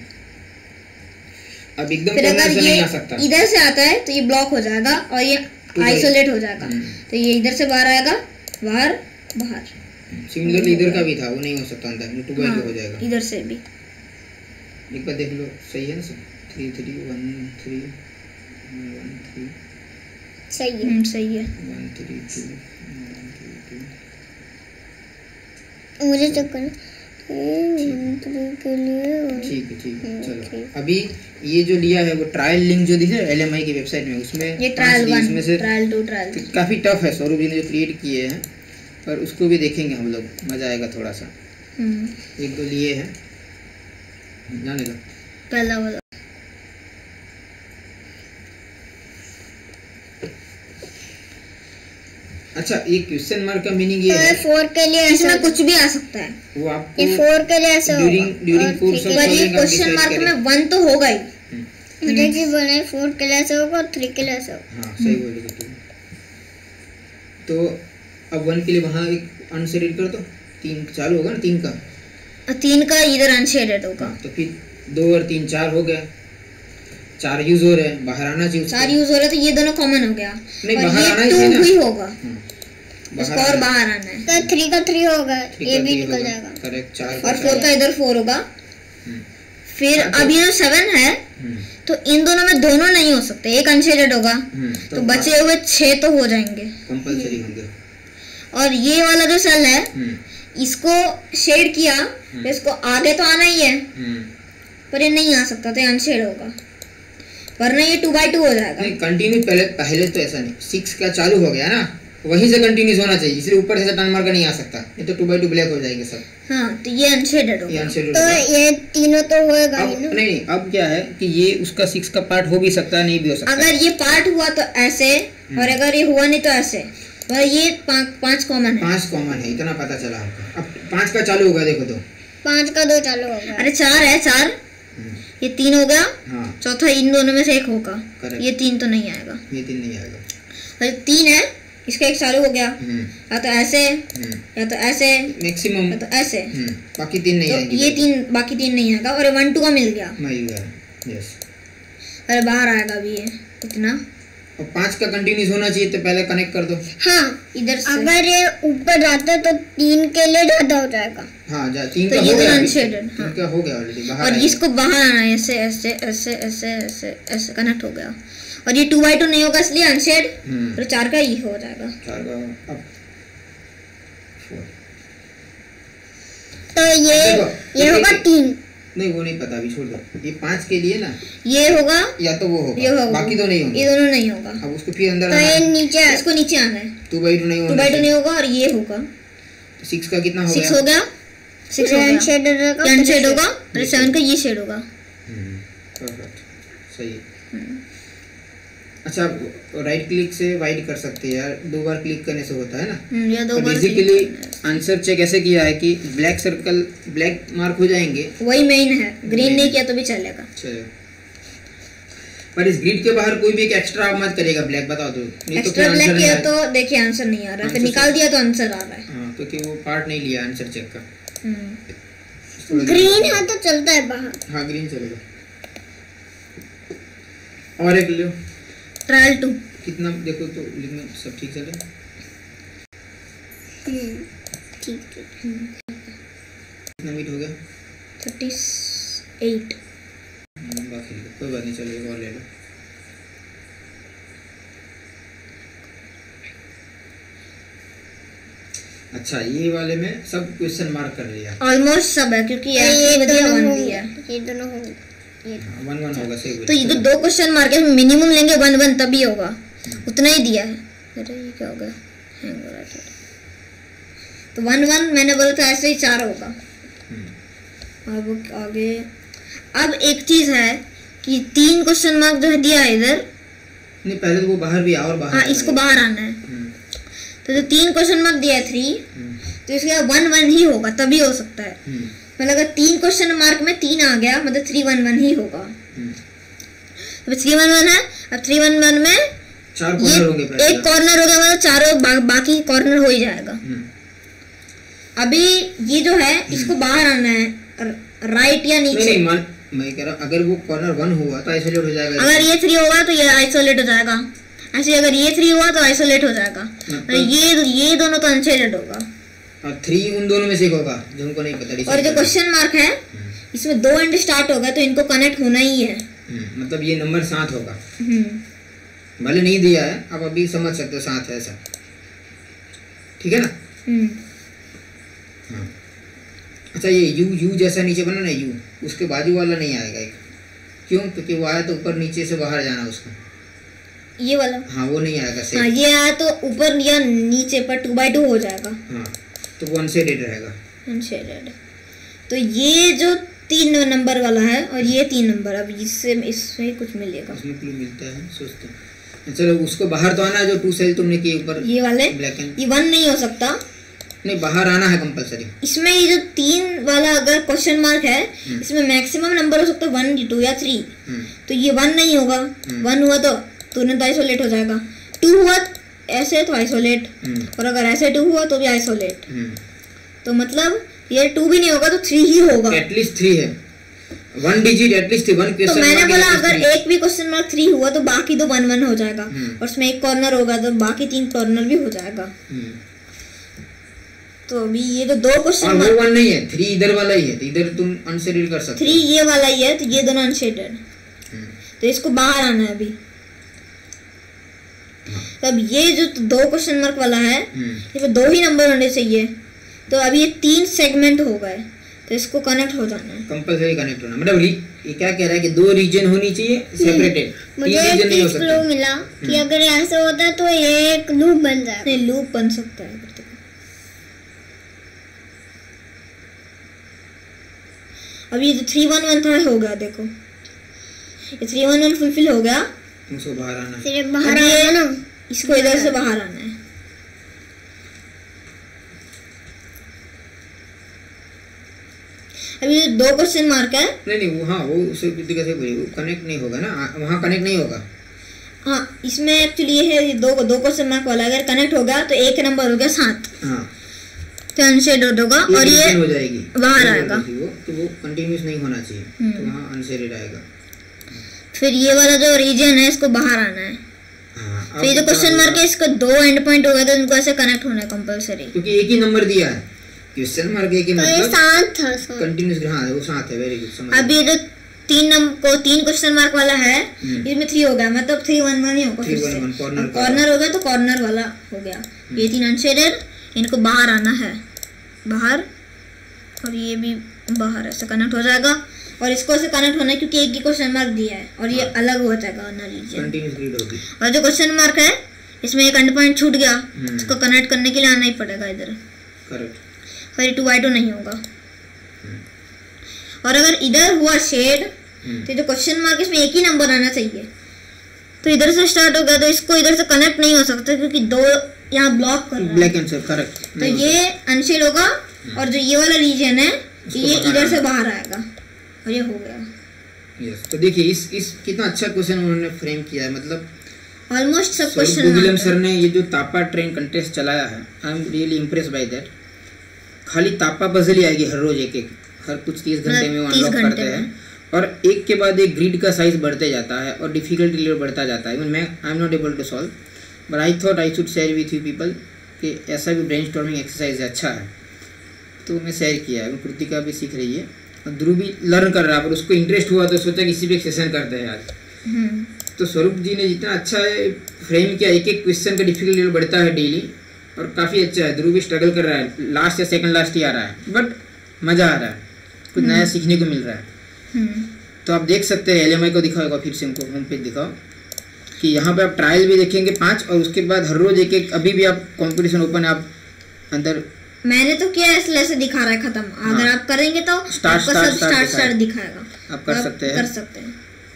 अब एकदम फिर कॉर्नर अगर से ये नहीं आ सकता, इधर से आता है तो ये ब्लॉक हो जाएगा और ये आइसोलेट हो जाएगा, तो ये इधर से बाहर आएगा, बाहर सिमिलरली इधर का भी था, वो नहीं हो सकता अंदर, 2-2 हो जाएगा, इधर से भी। एक बार देख लो, सही है ना सब, 3-3-1-3 1-3 सही है, सही है, 1-3-2 मुझे चेक करना के लिए, ठीक है चलो। अभी ये जो लिया है वो ट्रायल लिंक जो दी है LMI की वेबसाइट में, उसमें ये ट्रायल 1 इसमें से ट्रायल 2 ट्रायल काफ़ी टफ है, स्वरूप जी ने जो क्रिएट किए हैं, पर उसको भी देखेंगे हम लोग, मज़ा आएगा थोड़ा सा, 1-2 लिए हैं, जाने दो। पहला वाला अच्छा, ये क्वेश्चन मार्क का मीनिंग ये है 4 के लिए इसमें कुछ भी आ सकता है। वो आपको ये 4 के लिए ऐसा होगा। ड्यूरिंग कोर्स ऑफ पर ये क्वेश्चन मार्क में 1 तो होगा ही। मुझे जी बोले 4 के लिए ऐसा होगा और 3 के लिए ऐसा होगा। हाँ सही बोले तुम। तो अब 1 के लिए वहाँ एक अनशेडेड कर दो, 3 चालू होगा ना 3 का। 3 का इधर अनशेडेड होगा। तो फिर 2 और 3 4 हो गया, 4 यूज हो रहे हैं, बाहर आना चाहिए। 4 यूज हो रहा है तो ये दोनों कॉमन हो गया। नहीं, और बाहर ये आना ही 2 है ना। ही होगा, इसको और बाहर आना है। तो 3 का 3 होगा, ये भी निकल जाएगा। करेक्ट। 4 और 4 का इधर 4 होगा। फिर अब ये 7 है तो इन दोनों में दोनों नहीं हो सकते, एक अनशेडेड होगा। तो बचे हुए 6 तो हो जाएंगे कंपलसरी होंगे। और ये वाला जो सेल है इसको शेड किया तो इसको आगे तो आना ही है, पर ये नहीं आ सकता तो अनशेड होगा, वरना ये 2/2 हो जाएगा। नहीं, कंटिन्यू पहले तो ऐसा नहीं, 6 का चालू हो गया ना, वहीं से कंटिन्यूस होना चाहिए, इसलिए ऊपर से टर्न मार्कर नहीं आ सकता, नहीं तो 2/2 ब्लैक हो जाएंगे सब। हाँ, तो ये अनशेडेड ये होगा। अनशेडेड तो होगा। ये तीनों तो होएगा अब ही ना। नहीं, अब क्या है कि ये उसका 6 का पार्ट हो भी सकता है, नहीं भी हो सकता। अगर ये पार्ट हुआ तो ऐसे, और अगर ये हुआ नहीं तो ऐसे, और ये 5 कॉमन है। 5 कॉमन है, इतना पता चला आपको। अब 5 का चालू होगा, देखो तो 5 का 2 चालू होगा। अरे 4 है, 4 ये 3 हो गया। हाँ चौथा इन दोनों में से एक होगा, Correct. ये 3 तो नहीं आएगा। ये 3 नहीं आएगा। और 3 है, इसका एक चालू हो गया, या तो ऐसे या तो ऐसे मैक्सिमम, या तो ऐसे, बाकी 3 नहीं तो आएंगे। ये 3 बाकी 3 नहीं आएगा। और 1 2 का मिल गया, मिल गया, यस। अरे बाहर आएगा अभी ये इतना। और 5 का कंटिन्यूस होना चाहिए, तो पहले कनेक्ट कर दो। हाँ, इधर से अगर ये ऊपर जाता है तो 3 के लिए ज्यादा हो जाएगा। हाँ 3 तो का ये हो तो गया, अनशेडेड। 3 का हो गया ऑलरेडी, बाहर और आएगा। इसको बाहर आना है, ऐसे ऐसे ऐसे ऐसे ऐसे ऐसे कनेक्ट हो गया। और ये 2/2 नहीं होगा, इसलिए अनशेड। तो 4 का ही हो जाएगा। 4 का अब 4। तो ये होगा 3। नहीं, वो नहीं पता, अभी छोड़ दो। ये 5 के लिए ना, ये होगा या तो वो ये होगा, होगा, बाकी तो नहीं होंगे। ये दोनों नहीं होगा। अब उसको फिर अंदर तो ये नीचे इसको नीचे आना है, 2/2 नहीं होगा। 2/2 नहीं होगा। और ये होगा 6 का कितना हो 6 गया? हो गया, 6 हो गया। अनशेडेड रहेगा, ये अनशेड होगा। और 7 का ये शेड होगा। परफेक्ट, सही है। अच्छा, राइट क्लिक से वाइड कर सकते हैं यार, 2 बार क्लिक करने से होता है ना। ये 2 तो बार बेसिकली आंसर चेक ऐसे किया है कि ब्लैक सर्कल, ब्लैक मार्क हो जाएंगे। वही मेन है, ग्रीन नहीं किया तो भी चलेगा। चलो, पर इस ग्रिड के बाहर कोई भी एक एक्स्ट्रा आप मत करिएगा ब्लैक, बताओ तो, नहीं तो एक्स्ट्रा फिर ब्लैक आंसर किया नहीं तो देखिए आंसर नहीं आ रहा, फिर आंसर निकाल दिया तो आंसर आ रहा है। हाँ, क्योंकि वो पार्ट नहीं लिया आंसर चेक का। ग्रीन है तो चलता है बाहर। हाँ, ग्रीन चलेगा। और एक लो, ट्रायल 2 कितना देखो तो लिखना, सब ठीक चल रहा है। ठीक है। कितना मीट हो गया? 38। बाकी कोई बात नहीं, चलो एक और ले लो। अच्छा, ये वाले में सब क्वेश्चन मार्क कर लिया, ऑलमोस्ट सब है, क्योंकि ये ये दोनों वन होंगे, दिया। ये दोनों होंगे। 1 होगा, सही तो ये तो 2 क्वेश्चन मार्क है, मिनिमम लेंगे 1 1 तभी होगा, उतना ही दिया है। अरे ये क्या हो गया, हैंग हो रहा है। तो 1 1 मैंने बोला था, ऐसे ही 4 होगा। अब आगे, अब एक चीज है कि 3 क्वेश्चन मार्क जो है दिया है इधर, नहीं पहले तो वो बाहर भी आओ और बाहर। हाँ इसको बाहर आना है। तो जो 3 क्वेश्चन मार्क दिया है 3, तो इसके 1 1 ही होगा, तभी हो सकता है। मतलब अगर 3 क्वेश्चन मार्क में 3 आ गया, मतलब 3 1 1 ही होगा। अब 3 1 1 है, अब 3 1 1 में 4 कॉर्नर होंगे, एक कॉर्नर हो गया, मतलब चारों बाकी कॉर्नर हो ही जाएगा। अभी ये जो है इसको बाहर आना है, राइट या नीचे। नहीं, मैं कह रहा हूँ अगर वो कॉर्नर 1 हुआ तो आइसोलेट हो जाएगा। अगर ये 3 होगा तो ये आइसोलेट हो जाएगा, ऐसे अगर ये 3 हुआ तो आइसोलेट हो जाएगा। और ये दोनों तो अनशेडेड होगा। और 3 उन दोनों में से एक होगा जो हमको नहीं पता। और जो क्वेश्चन मार्क है इसमें 2 एंड स्टार्ट होगा, तो इनको कनेक्ट होना ही है। मतलब ये नंबर 7 होगा, भले नहीं दिया है, आप अभी समझ सकते हो 7 है ऐसा, ठीक है ना। हाँ। अच्छा, ये यू जैसा नीचे बना ना, यू उसके बाजू वाला नहीं आएगा एक, क्यों? क्योंकि वो आया तो ऊपर नीचे से बाहर जाना उसको, ये वाला। हाँ वो नहीं आएगा सेम। हाँ, ये आया तो ऊपर या नीचे पर 2 2 हो जाएगा। हाँ, तो वो अनशेडेड रहेगा। अनशेडेड। तो ये जो 3 नंबर वाला है और ये 3 नंबर। अब इसमें कुछ मिलेगा, उसमें क्लू मिलता है सोचते हैं। चलो उसको बाहर तो आना है जो 2 सेल तुमने किए ऊपर, ये वाले ब्लैक एंड, ये 1 नहीं हो सकता, नहीं बाहर आना है कंपलसरी। इसमें ये जो 3 वाला अगर क्वेश्चन मार्क है इसमें मैक्सिमम नंबर हो सकता है 1, 2 या 3, तो ये 1 नहीं होगा। 1 हुआ तो तुरंत आइसोलेट हो जाएगा, 2 हुआ ऐसे तो आइसोलेट, और अगर ऐसे 2 हुआ तो भी आइसोलेट। तो मतलब ये 2 भी नहीं होगा तो 3 ही होगा, एटलीस्ट 3 है, 1 डिजिट एटलीस्ट 1 क्वेश्चन। तो मैंने बोला अगर एक भी क्वेश्चन मार्क 3 हुआ तो बाकी तो 1 1 हो जाएगा, और उसमें एक कॉर्नर होगा तो बाकी 3 कॉर्नर भी हो जाएगा। तो अभी ये तो 2 क्वेश्चन मार्क, 1 नहीं है, 3 इधर वाला ही है, तो इधर तुम अनशेडेड कर सकते हो। 3 ये वाला ही है, तो ये दोनों अनशेडेड, तो इसको बाहर आना है अभी। तो अब ये जो 2 क्वेश्चन मार्क वाला है इसमें 2 ही नंबर होने चाहिए, तो अभी ये 3 सेगमेंट हो गए, तो इसको कनेक्ट हो जाना है, कंपलसरी कनेक्ट होना। मतलब ये क्या कह रहा है कि 2 रीजन होनी चाहिए सेपरेटेड, 3 रीजन नहीं हो सकता। क्लू मिला कि अगर ऐसे होता है तो ये एक लूप बन जाएगा। नहीं, लूप बन सकता है। अब ये जो 3 1 1 था हो गया, देखो ये 3 1 1 फुलफिल हो गया, इसको बाहर आना है, सिर्फ बाहर आना ना, इसको इधर से बाहर आना है। अभी ये 2 क्वेश्चन मार्क है, नहीं वो हाँ वो उसे कैसे वो कनेक्ट नहीं होगा ना, वहाँ कनेक्ट नहीं होगा। हाँ इसमें एक्चुअली ये है 2 क्वेश्चन मार्क वाला अगर कनेक्ट हो गया तो एक नंबर हो गया 7, हाँ तो अनशेडेड होगा और ये हो जाएगी, बाहर आएगा, तो वो कंटिन्यूस नहीं होना चाहिए, तो वहाँ अनशेडेड आएगा। फिर ये वाला जो रीजन है इसको बाहर आना है। हाँ, फिर जो क्वेश्चन मार्क है इसको 2 एंड पॉइंट हो गया, तो इनको ऐसे कनेक्ट होना है कंपलसरी, क्योंकि एक ही नंबर दिया है, क्वेश्चन मार्क एक ही मतलब 7 था, कंटिन्यूस, हाँ वो 7 है, वेरी गुड समझ। अब ये जो 3 क्वेश्चन मार्क वाला है इसमें 3 हो गया, मतलब 3 1 1 ही होगा, फिर से कॉर्नर हो गया तो कॉर्नर वाला हो गया। ये 3 अनशेडेड, इनको बाहर आना है, बाहर, और ये भी बाहर ऐसे कनेक्ट हो जाएगा, और इसको ऐसे कनेक्ट होना है क्योंकि एक ही क्वेश्चन मार्क दिया है, और ये अलग हो जाएगा ना रीजन, कंटिन्यूस ग्रिड होगी। और जो क्वेश्चन मार्क है इसमें एक एंड पॉइंट छूट गया, इसको कनेक्ट करने के लिए आना ही पड़ेगा इधर, करेक्ट, फिर 2 by 2 नहीं होगा। और अगर इधर हुआ शेड तो जो क्वेश्चन मार्क इसमें एक ही नंबर आना चाहिए, तो इधर से स्टार्ट हो गया, तो इसको इधर से कनेक्ट नहीं हो सकता क्योंकि 2 यहाँ ब्लॉक कर रहा है, ब्लैक आंसर करेक्ट, तो ये अनशेड होगा, और जो ये वाला रीजन है ये इधर से बाहर आएगा, और ये हो गया। यस, तो देखिए इस कितना अच्छा क्वेश्चन उन्होंने फ्रेम किया है, मतलब ऑलमोस्ट सब क्वेश्चन गुगिलम सर ने ये जो तापा ट्रेन कंटेस्ट चलाया है, I am really impress by that. खाली तापा पजल ही आएगी हर रोज एक हर कुछ 30 घंटे में वो अनलॉक करते हैं, और एक के बाद एक ग्रिड का साइज बढ़ते जाता है और डिफिकल्टी लेवल बढ़ता जाता है। इवन मैं I am not able to solve, but I thought I should share with you people कि ऐसा भी ब्रेनस्टॉर्मिंग एक्सरसाइज है, अच्छा है, तो मैं शेयर किया है। कृतिका भी सीख रही है और ध्रुव भी लर्न कर रहा है, पर उसको इंटरेस्ट हुआ तो सोचा किसी भी एक सेशन करते हैं आज। तो स्वरूप जी ने जितना अच्छा है फ्रेम किया, एक एक क्वेश्चन का डिफिकल्टी लेवल बढ़ता है डेली, और काफ़ी अच्छा है। ध्रुव भी स्ट्रगल कर रहा है, लास्ट या सेकंड लास्ट ही आ रहा है, बट मज़ा आ रहा है, कुछ नया सीखने को मिल रहा है। तो आप देख सकते हैं, LMI को दिखाओगा फिर से, उनको होम पेज दिखाओ कि यहाँ पे आप ट्रायल भी देखेंगे 5, और उसके बाद हर रोज एक एक, अभी भी आप कंपटीशन ओपन है, आप अंदर मैंने तो किया है इसलिए ऐसे दिखा रहा है खत्म। अगर आप करेंगे तो स्टार्ट दिखाएगा, आप कर सकते हैं।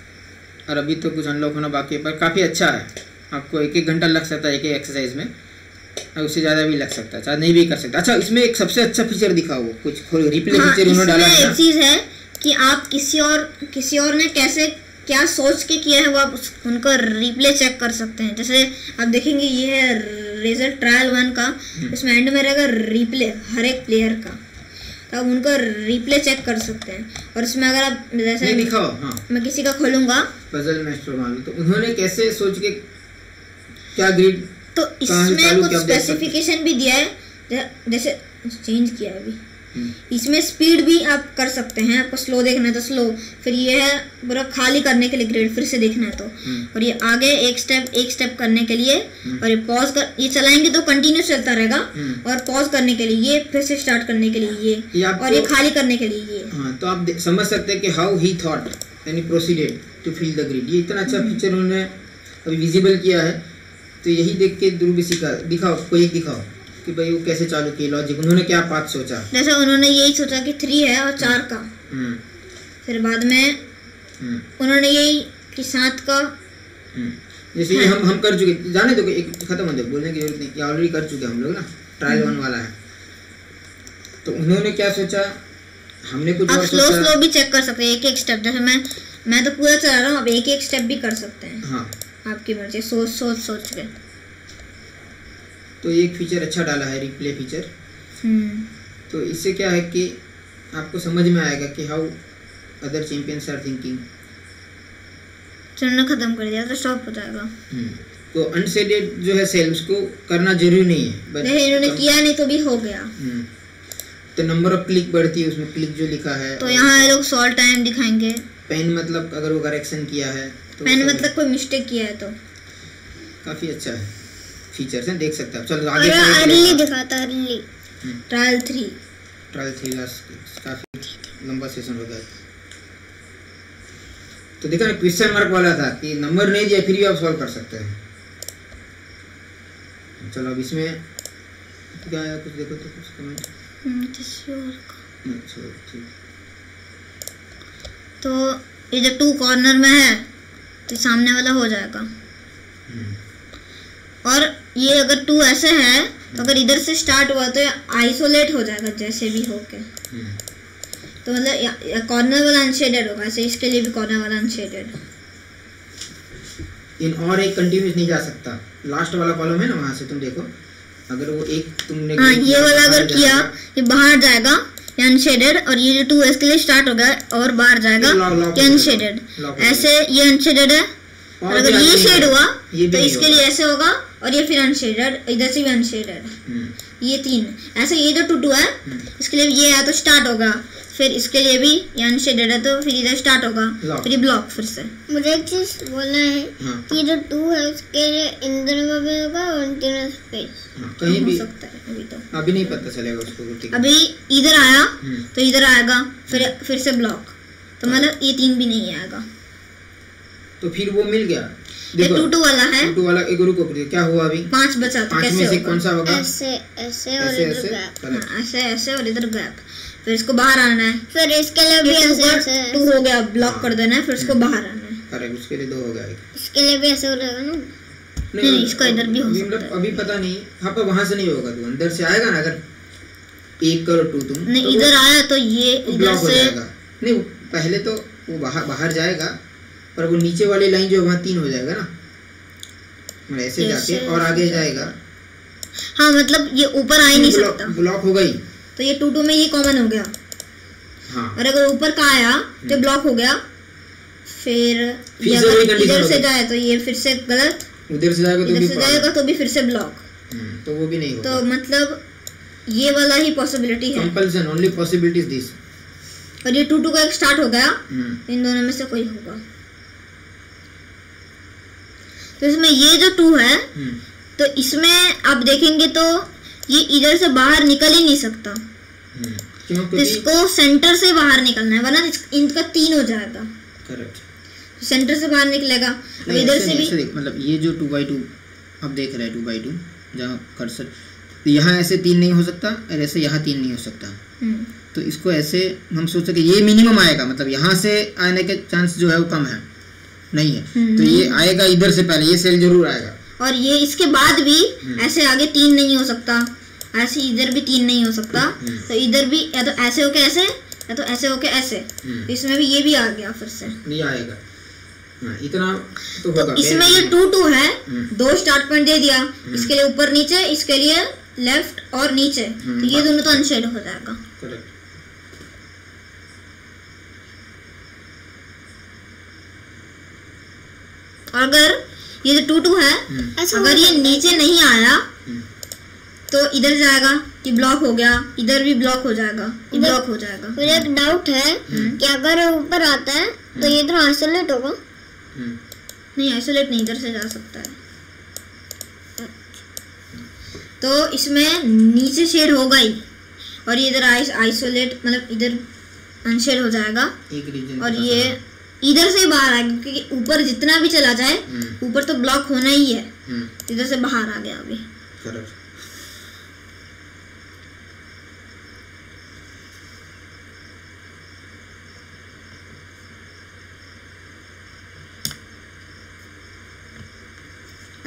और अभी तो कुछ अनलॉक होना बाकी है, पर काफ़ी अच्छा है। आपको 1-1 घंटा लग सकता है एक एक एक्सरसाइज में, और उससे ज़्यादा भी लग सकता है, चाहे नहीं भी कर सकता। अच्छा, इसमें एक सबसे अच्छा फीचर दिखाओ, कुछ रिप्ले फीचर उन्होंने डाला है। एक चीज़ है कि आप किसी और ने कैसे क्या सोच के किया है वो आप उनका रिप्ले चेक कर सकते हैं। जैसे आप देखेंगे ये है रिजल्ट ट्रायल 1 का, उसमें एंड में रहेगा रिप्ले हर एक प्लेयर का, तो आप उनका रिप्ले चेक कर सकते हैं। और उसमें अगर आप जैसे दिखाओ, हाँ मैं किसी का खोलूंगा पजल मास्टर मालूम, तो उन्होंने कैसे सोच के क्या ग्रिड, तो इसमें कुछ स्पेसिफिकेशन भी दिया है, जैसे चेंज किया है अभी। इसमें स्पीड भी आप कर सकते हैं, आपको स्लो देखना है तो स्लो, फिर ये है पूरा खाली करने के लिए ग्रिड फिर से देखना है तो, और ये आगे एक स्टेप करने के लिए, और ये पॉज कर, ये चलाएंगे तो कंटिन्यू चलता रहेगा, और पॉज करने के लिए ये, फिर से स्टार्ट करने के लिए ये, और ये खाली करने के लिए ये। हाँ, तो आप समझ सकते हैं कि how he thought and he proceeded to fill the grid. ये इतना अच्छा फीचर उन्होंने अभी विजिबल किया है, तो यही देख के ध्रुव भी सीखा। दिखाओ, कोई एक दिखाओ कि भाई वो कैसे चालू किया लॉजिक, उन्होंने क्या पाथ सोचा। जैसे उन्होंने यही सोचा कि 3 है और 4 का, फिर बाद में उन्होंने यही कि 7 का जैसे ये हम कर चुके, जाने दो, एक खत्म हो जाए, बोलने की जरूरत नहीं कि ऑलरेडी कर चुके हम लोग ना, ट्रायल 1 वाला है। तो उन्होंने क्या सोचा, हमने कुछ आप स्लो भी चेक कर सकते हैं, एक स्टेप। जैसे मैं तो पूरा चला रहा हूँ, अब एक स्टेप भी कर सकते हैं। हाँ, आपकी मर्जी, सोच के। तो एक फीचर अच्छा डाला है, रिप्ले फीचर। तो इससे क्या है कि आपको समझ में आएगा कि how other champions are thinking. चुनना खत्म कर दिया तो स्टॉप हो जाएगा। तो अनसेडेड जो है सेल, उसको करना जरूरी नहीं है, नहीं इन्होंने किया नहीं तो भी हो गया। तो नंबर ऑफ क्लिक बढ़ती है उसमें, क्लिक जो लिखा है। तो यहाँ लोग सॉल्व टाइम दिखाएंगे। पेन मतलब अगर वो करेक्शन किया है तो, पेन मतलब कोई मिस्टेक किया है तो काफी अच्छा है, फीचर्स हैं, देख सकते हैं। चलो आगे अर्ली दिखाता है, अर्ली ट्रायल 3 काफी लंबा सेशन हो गया। तो देखा ना, क्वेश्चन मार्क वाला था कि नंबर नहीं दिया फिर भी आप सॉल्व कर सकते हैं। चलो अब इसमें क्या आया, कुछ देखो तो, कुछ कमेंट। तो ये जब 2 कॉर्नर में है तो सामने वाला हो जाएगा। और ये अगर 2 ऐसे है तो अगर इधर से स्टार्ट हुआ तो आइसोलेट हो जाएगा जैसे भी होके। तो मतलब कॉर्नर वाला अनशेडेड होगा, ऐसे इसके लिए भी कॉर्नर वाला अनशेडेड। इन और एक कंटिन्यूस नहीं जा सकता, लास्ट वाला कॉलम है ना, वहां से तुम देखो, अगर वो एक तुमने ये वाला अगर किया ये बाहर जाएगा ये अनशेडेड, और ये जो 2 इसके लिए स्टार्ट होगा और बाहर जाएगा ये अनशेडेड। ऐसे ये अनशेडेड है, और अगर ये शेड हुआ तो इसके लिए ऐसे होगा, और ये फिर अनशेडेड, इधर से भी अनशेडेड। ये 3 ऐसे, ये जो 2 है इसके लिए ये है तो स्टार्ट होगा, फिर इसके लिए भी ये अनशेडेड है तो फिर इधर स्टार्ट होगा, फिर ये ब्लॉक फिर से। मुझे एक चीज बोलना है कि जो 2 है उसके लिए इंदर में भी होगा और कंटीन्यूअस स्पेस कहीं भी हो सकता है। अभी तो अभी नहीं पता चलेगा उसको। अभी इधर आया तो इधर आएगा, फिर से ब्लॉक, तो मतलब ये 3 भी नहीं आएगा। तो फिर वो मिल गया। देखो 2 वाला है, 2 वाला एक रुको, क्या हुआ अभी 5 बचा, तो 5 कैसे में से होगा? कौन सा होगा? ऐसे ऐसे और इधर गैप, ऐसे ऐसे और इधर गैप, फिर इसको बाहर आना है। फिर इसके लिए भी ऐसे ऐसे 2 हो गया, ब्लॉक कर देना है, फिर इसको बाहर आना है। करेक्ट, उसके लिए 2 हो गया। इसके लिए भी ऐसे हो जाएगा ना? नहीं इसका इधर भी हो सकता है। अभी पता नहीं, हाँ पर वहां से नहीं होगा, तो अंदर से आएगा ना, अगर 1 करो 2 तुम नहीं तो इधर आया तो ये इधर से नहीं, पहले तो वो बाहर जाएगा, पर वो नीचे वाली लाइन जो वहाँ 3 हो जाएगा ना, मतलब ऐसे जाके और आगे जाएगा। हाँ मतलब ये ऊपर आ ही नहीं सकता, ब्लॉक हो गई। तो ये 2 में ये कॉमन हो गया। हाँ, और अगर ऊपर का आया तो ब्लॉक हो गया, फिर इधर से जाए तो ये फिर से गलत, उधर से जाएगा तो भी फिर से ब्लॉक, तो वो भी नहीं होगा। तो मतलब ये वाला ही पॉसिबिलिटी है, compulsion, only possibility is this. और ये 2 का एक स्टार्ट हो गया, इन दोनों में से कोई होगा। तो इसमें ये जो 2 है तो इसमें आप देखेंगे तो ये इधर से बाहर निकल ही नहीं सकता, तो इसको सेंटर से बाहर निकलना है, वरना इनका 3 हो जाएगा। करेक्ट, सेंटर से बाहर निकलेगा। अब इधर से भी मतलब ये जो 2x2 आप देख रहे हैं, 2x2 जहाँ कर्सर, तो यहाँ ऐसे 3 नहीं हो सकता, और ऐसे यहाँ 3 नहीं हो सकता। तो इसको ऐसे हम सोच सके ये मिनिमम आएगा, मतलब यहाँ से आने के चांस जो है वो कम है, नहीं है। तो ये आएगा इधर से पहले, ये सेल जरूर आएगा। और ये इसके बाद भी ऐसे आगे 3 नहीं हो सकता, ऐसे इधर भी 3 नहीं हो सकता, तो इधर भी या तो ऐसे होके ऐसे, या तो ऐसे होके ऐसे। इसमें भी ये भी आ गया, फिर से नहीं आएगा। इतना तो होगा। इसमें ये 2 है, 2 स्टार्ट पॉइंट दे दिया, इसके लिए ऊपर नीचे, इसके लिए लेफ्ट और नीचे, तो ये दोनों तो अनशेड हो जाएगा। करेक्ट। और अगर ये जो 2 है, अगर ये नीचे नहीं आया तो इधर जाएगा, ये ब्लॉक हो गया, इधर भी ब्लॉक हो जाएगा, ये ब्लॉक हो जाएगा। मुझे एक डाउट है कि अगर ऊपर आता है तो ये इधर आइसोलेट होगा? नहीं आइसोलेट नहीं, इधर से जा सकता है। तो इसमें नीचे शेड होगा ही, और ये इधर आइसोलेट मतलब इधर अनशेड हो जाएगा, और ये इधर से बाहर आ गया, क्योंकि ऊपर जितना भी चला जाए ऊपर तो ब्लॉक होना ही है, इधर से बाहर आ गया अभी।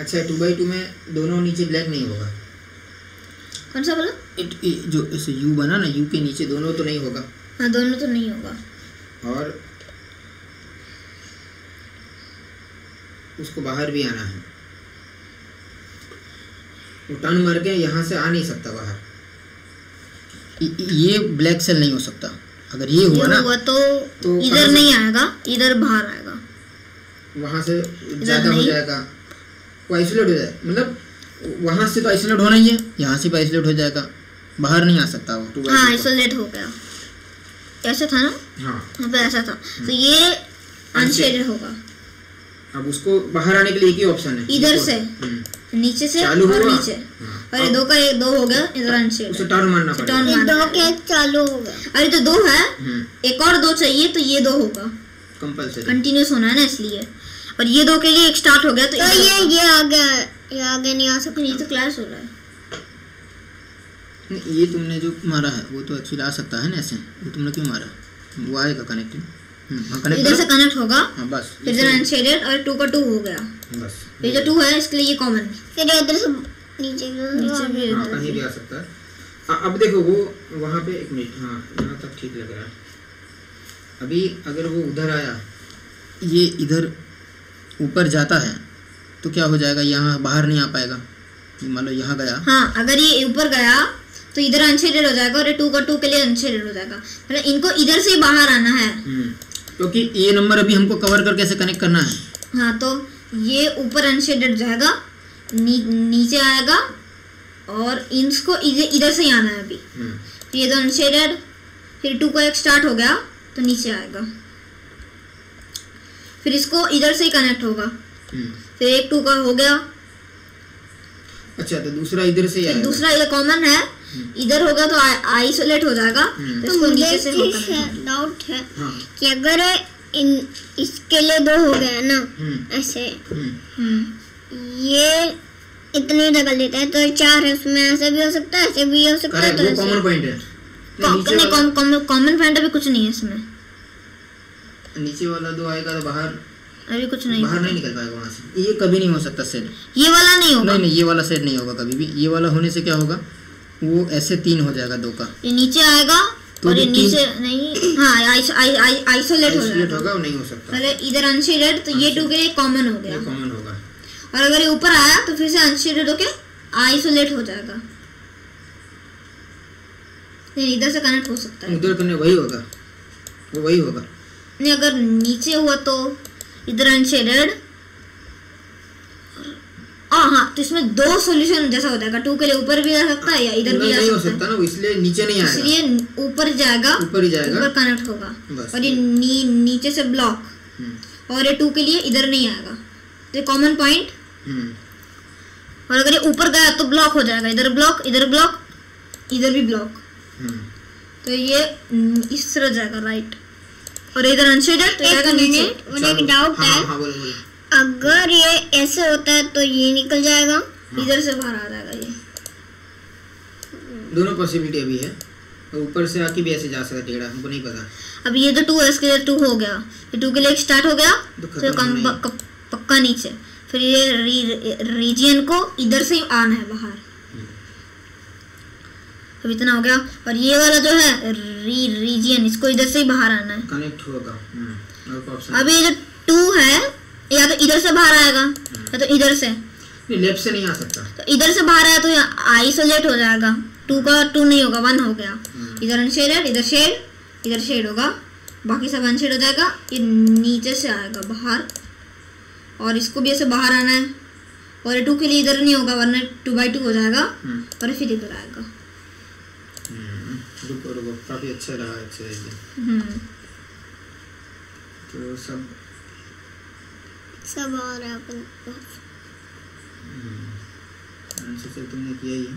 अच्छा 2x2 में दोनों नीचे ब्लैक नहीं होगा। कौन सा बोला? जो इसे यू बना ना, यू के नीचे दोनों तो नहीं होगा। हाँ, दोनों तो नहीं होगा। और उसको बाहर भी आना है, वो टर्न मार के यहाँ से आ नहीं सकता बाहर। ये ब्लैक सेल नहीं हो सकता। अगर ये हुआ ना तो इधर नहीं आएगा, इधर बाहर आएगा, वहाँ से ज़्यादा हो जाएगा, वो आइसोलेट हो जाएगा। मतलब वहाँ से तो आइसोलेट होना ही है, यहाँ से भी आइसोलेट हो जाएगा, बाहर नहीं आ सकता वो। हाँ, आइसोलेट हो गया। ऐसा था ना? हाँ, यहाँ पे ऐसा था। तो ये अनशेडेड होगा। अब उसको बाहर आने के लिए एक ही ऑप्शन है, इधर से, नीचे से और नीचे। अरे दो का एक, दो हो गया, इधर अनशेडेड। उसे टर्न मारना पड़ेगा। दो के एक चालू होगा। अरे तो दो है, एक और दो चाहिए, तो ये दो होगा कंपल्सरी, कंटिन्यूस होना है ना इसलिए। और ये दो के लिए एक स्टार्ट हो गया, तो ये आगे नहीं आ सकता। ये तो क्लैश हो रहा है। ये तुमने जो मारा है वो तो एक्चुअली आ सकता है ना ऐसे, वो तुमने क्यों मारा? वो आएगा कनेक्टिंग। इधर से कनेक्ट होगा। हाँ, बस इधर अनशेडेड और 2 का 2 हो गया। बस ये जो 2 है इसके लिए ये कॉमन। फिर इधर से नीचे भी हाँ, कहीं भी आ सकता है। अब देखो वो वहाँ पे, एक मिनट, हाँ यहाँ तक ठीक लग रहा है। अभी अगर वो उधर आया, ये इधर ऊपर जाता है तो क्या हो जाएगा? यहाँ बाहर नहीं आ पाएगा। मान लो यहाँ गया, हाँ, अगर ये ऊपर गया तो इधर अनशेडेड हो जाएगा और ये 2 का 2 के लिए अनशेडेड हो जाएगा। मतलब इनको इधर से बाहर आना है, क्योंकि ये नंबर अभी हमको कवर करके ऐसे कनेक्ट करना है। हाँ, तो ये ऊपर अनशेडेड जाएगा, नीचे आएगा और इनको इधर से ही आना है अभी। तो ये तो अनशेडेड, फिर 2 का एक स्टार्ट हो गया तो नीचे आएगा, फिर इसको इधर से ही कनेक्ट होगा, फिर एक 2 का हो गया। अच्छा, तो दूसरा इधर से आएगा। दूसरा ये कॉमन है, इधर होगा तो आइसोलेट हो जाएगा, तो इसको नीचे से डाउट है कि अगर इसके लिए 2 हो गया ना ऐसे, ये इतनी जगह लेता है तो 4 है, उसमें ऐसे भी हो सकता है, ऐसे भी हो सकता है। तो कॉमन पॉइंट है, कॉमन पॉइंट अभी कुछ नहीं है इसमें। नीचे वाला 2 आएगा तो बाहर अभी कुछ नहीं, बाहर नहीं निकल पाएगा वहाँ से। ये कभी नहीं हो सकता सेट, ये वाला नहीं होगा। नहीं, ये वाला सेट नहीं होगा कभी भी। ये वाला होने से क्या होगा, वो ऐसे 3 हो जाएगा 2 का, ये नीचे आएगा तो और ये नीचे नहीं, हाँ आइसोलेट हो जाएगा, होगा, नहीं हो सकता। पहले इधर अनशेडेड, तो ये 2 के लिए कॉमन हो गया, कॉमन होगा। और अगर ये ऊपर आया तो फिर से अनशेडेड होके आइसोलेट हो जाएगा। नहीं, इधर से कनेक्ट हो सकता है, उधर करने वही होगा, वो वही होगा। नहीं, अगर नीचे हुआ तो इधर अनशेडेड, हाँ, तो इसमें 2 सॉल्यूशन जैसा हो जाएगा। 2 के लिए ऊपर भी आ सकता है या इधर भी आ नहीं हो सकता सकता ना, वो इसलिए नीचे नहीं आएगा, इसलिए ऊपर जाएगा, ऊपर ही जाएगा, ऊपर कनेक्ट होगा। और ये नीचे से ब्लॉक, और ये 2 के लिए इधर नहीं आएगा, तो ये कॉमन पॉइंट। और अगर ये ऊपर गया तो ब्लॉक हो जाएगा, इधर ब्लॉक, इधर ब्लॉक, इधर भी ब्लॉक, तो ये इस तरह जाएगा राइट, और इधर अनशेडेड तो जाएगा नीचे। मुझे एक डाउट है, अगर ये ऐसे होता है तो ये निकल जाएगा, इधर से बाहर आ जाएगा। ये दोनों पॉसिबिलिटी अभी है, और ऊपर से आके भी ऐसे जा सकता है टेढ़ा, हमको नहीं पता। अब ये तो 2 है, इसके लिए 2 हो गया, ये 2 के लिए स्टार्ट हो गया तो पक्का नीचे, फिर ये रीजियन को इधर से आना है बाहर। अब इतना हो गया, और ये वाला जो है रीजियन, इसको इधर से ही बाहर आना है, कनेक्ट होगा। अब ये जो 2 है, या तो इधर से बाहर आएगा या तो इधर से, लेफ्ट से नहीं आ सकता, तो इधर से बाहर आया तो आइसोलेट हो जाएगा। 2 का 2 नहीं होगा, 1 हो गया। इधर अनशेडेड, इधर शेड, इधर शेड होगा, बाकी सब अनशेड हो जाएगा। ये नीचे से आएगा बाहर, और इसको भी ऐसे बाहर आना है, और ये 2 के लिए इधर नहीं होगा वरना 2x2 हो जाएगा, और फिर इधर आएगा। रुको, काफी अच्छा रहा एक्सरसाइज। तो सब आ रहा है आंसर तुमने किया ही है,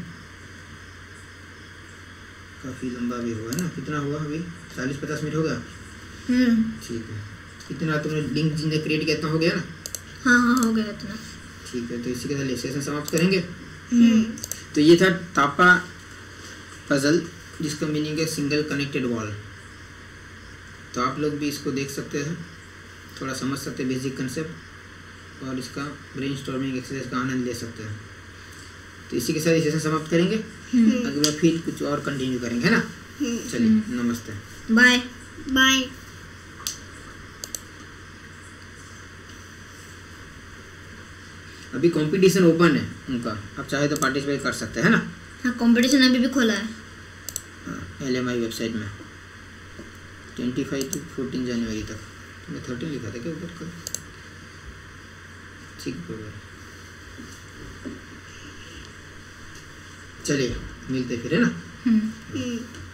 काफी लंबा भी हुआ है ना। कितना हुआ अभी? 40-50 मिनट हो गया। ठीक है, कितना तुमने लिंक जिसने क्रिएट किया इतना हो गया ना? हाँ, हो गया इतना। ठीक है, तो इसी के साथ सेशन समाप्त करेंगे। तो ये था तापा पजल, जिसका मीनिंग है सिंगल कनेक्टेड वॉल। तो आप लोग भी इसको देख सकते हैं, थोड़ा समझ सकते हैं बेसिक कंसेप्ट। और इसका ब्रेनस्टॉर्मिंग एक्सरसाइज का आनंद ले सकते हैं। तो इसी के साथ ये सेशन समाप्त करेंगे। अगला फिर कुछ और कंटिन्यू करेंगे, है ना। चलिए, नमस्ते, बाय बाय। अभी कंपटीशन ओपन है उनका, आप चाहे तो पार्टिसिपेट कर सकते हैं, है ना। हाँ, कंपटीशन अभी भी खोला है LMI वेबसाइट में 25 to 14 जनवरी तक। मैं 13 लिखा था क्या ऊपर का? ठीक है, चलिए मिलते फिर, है ना।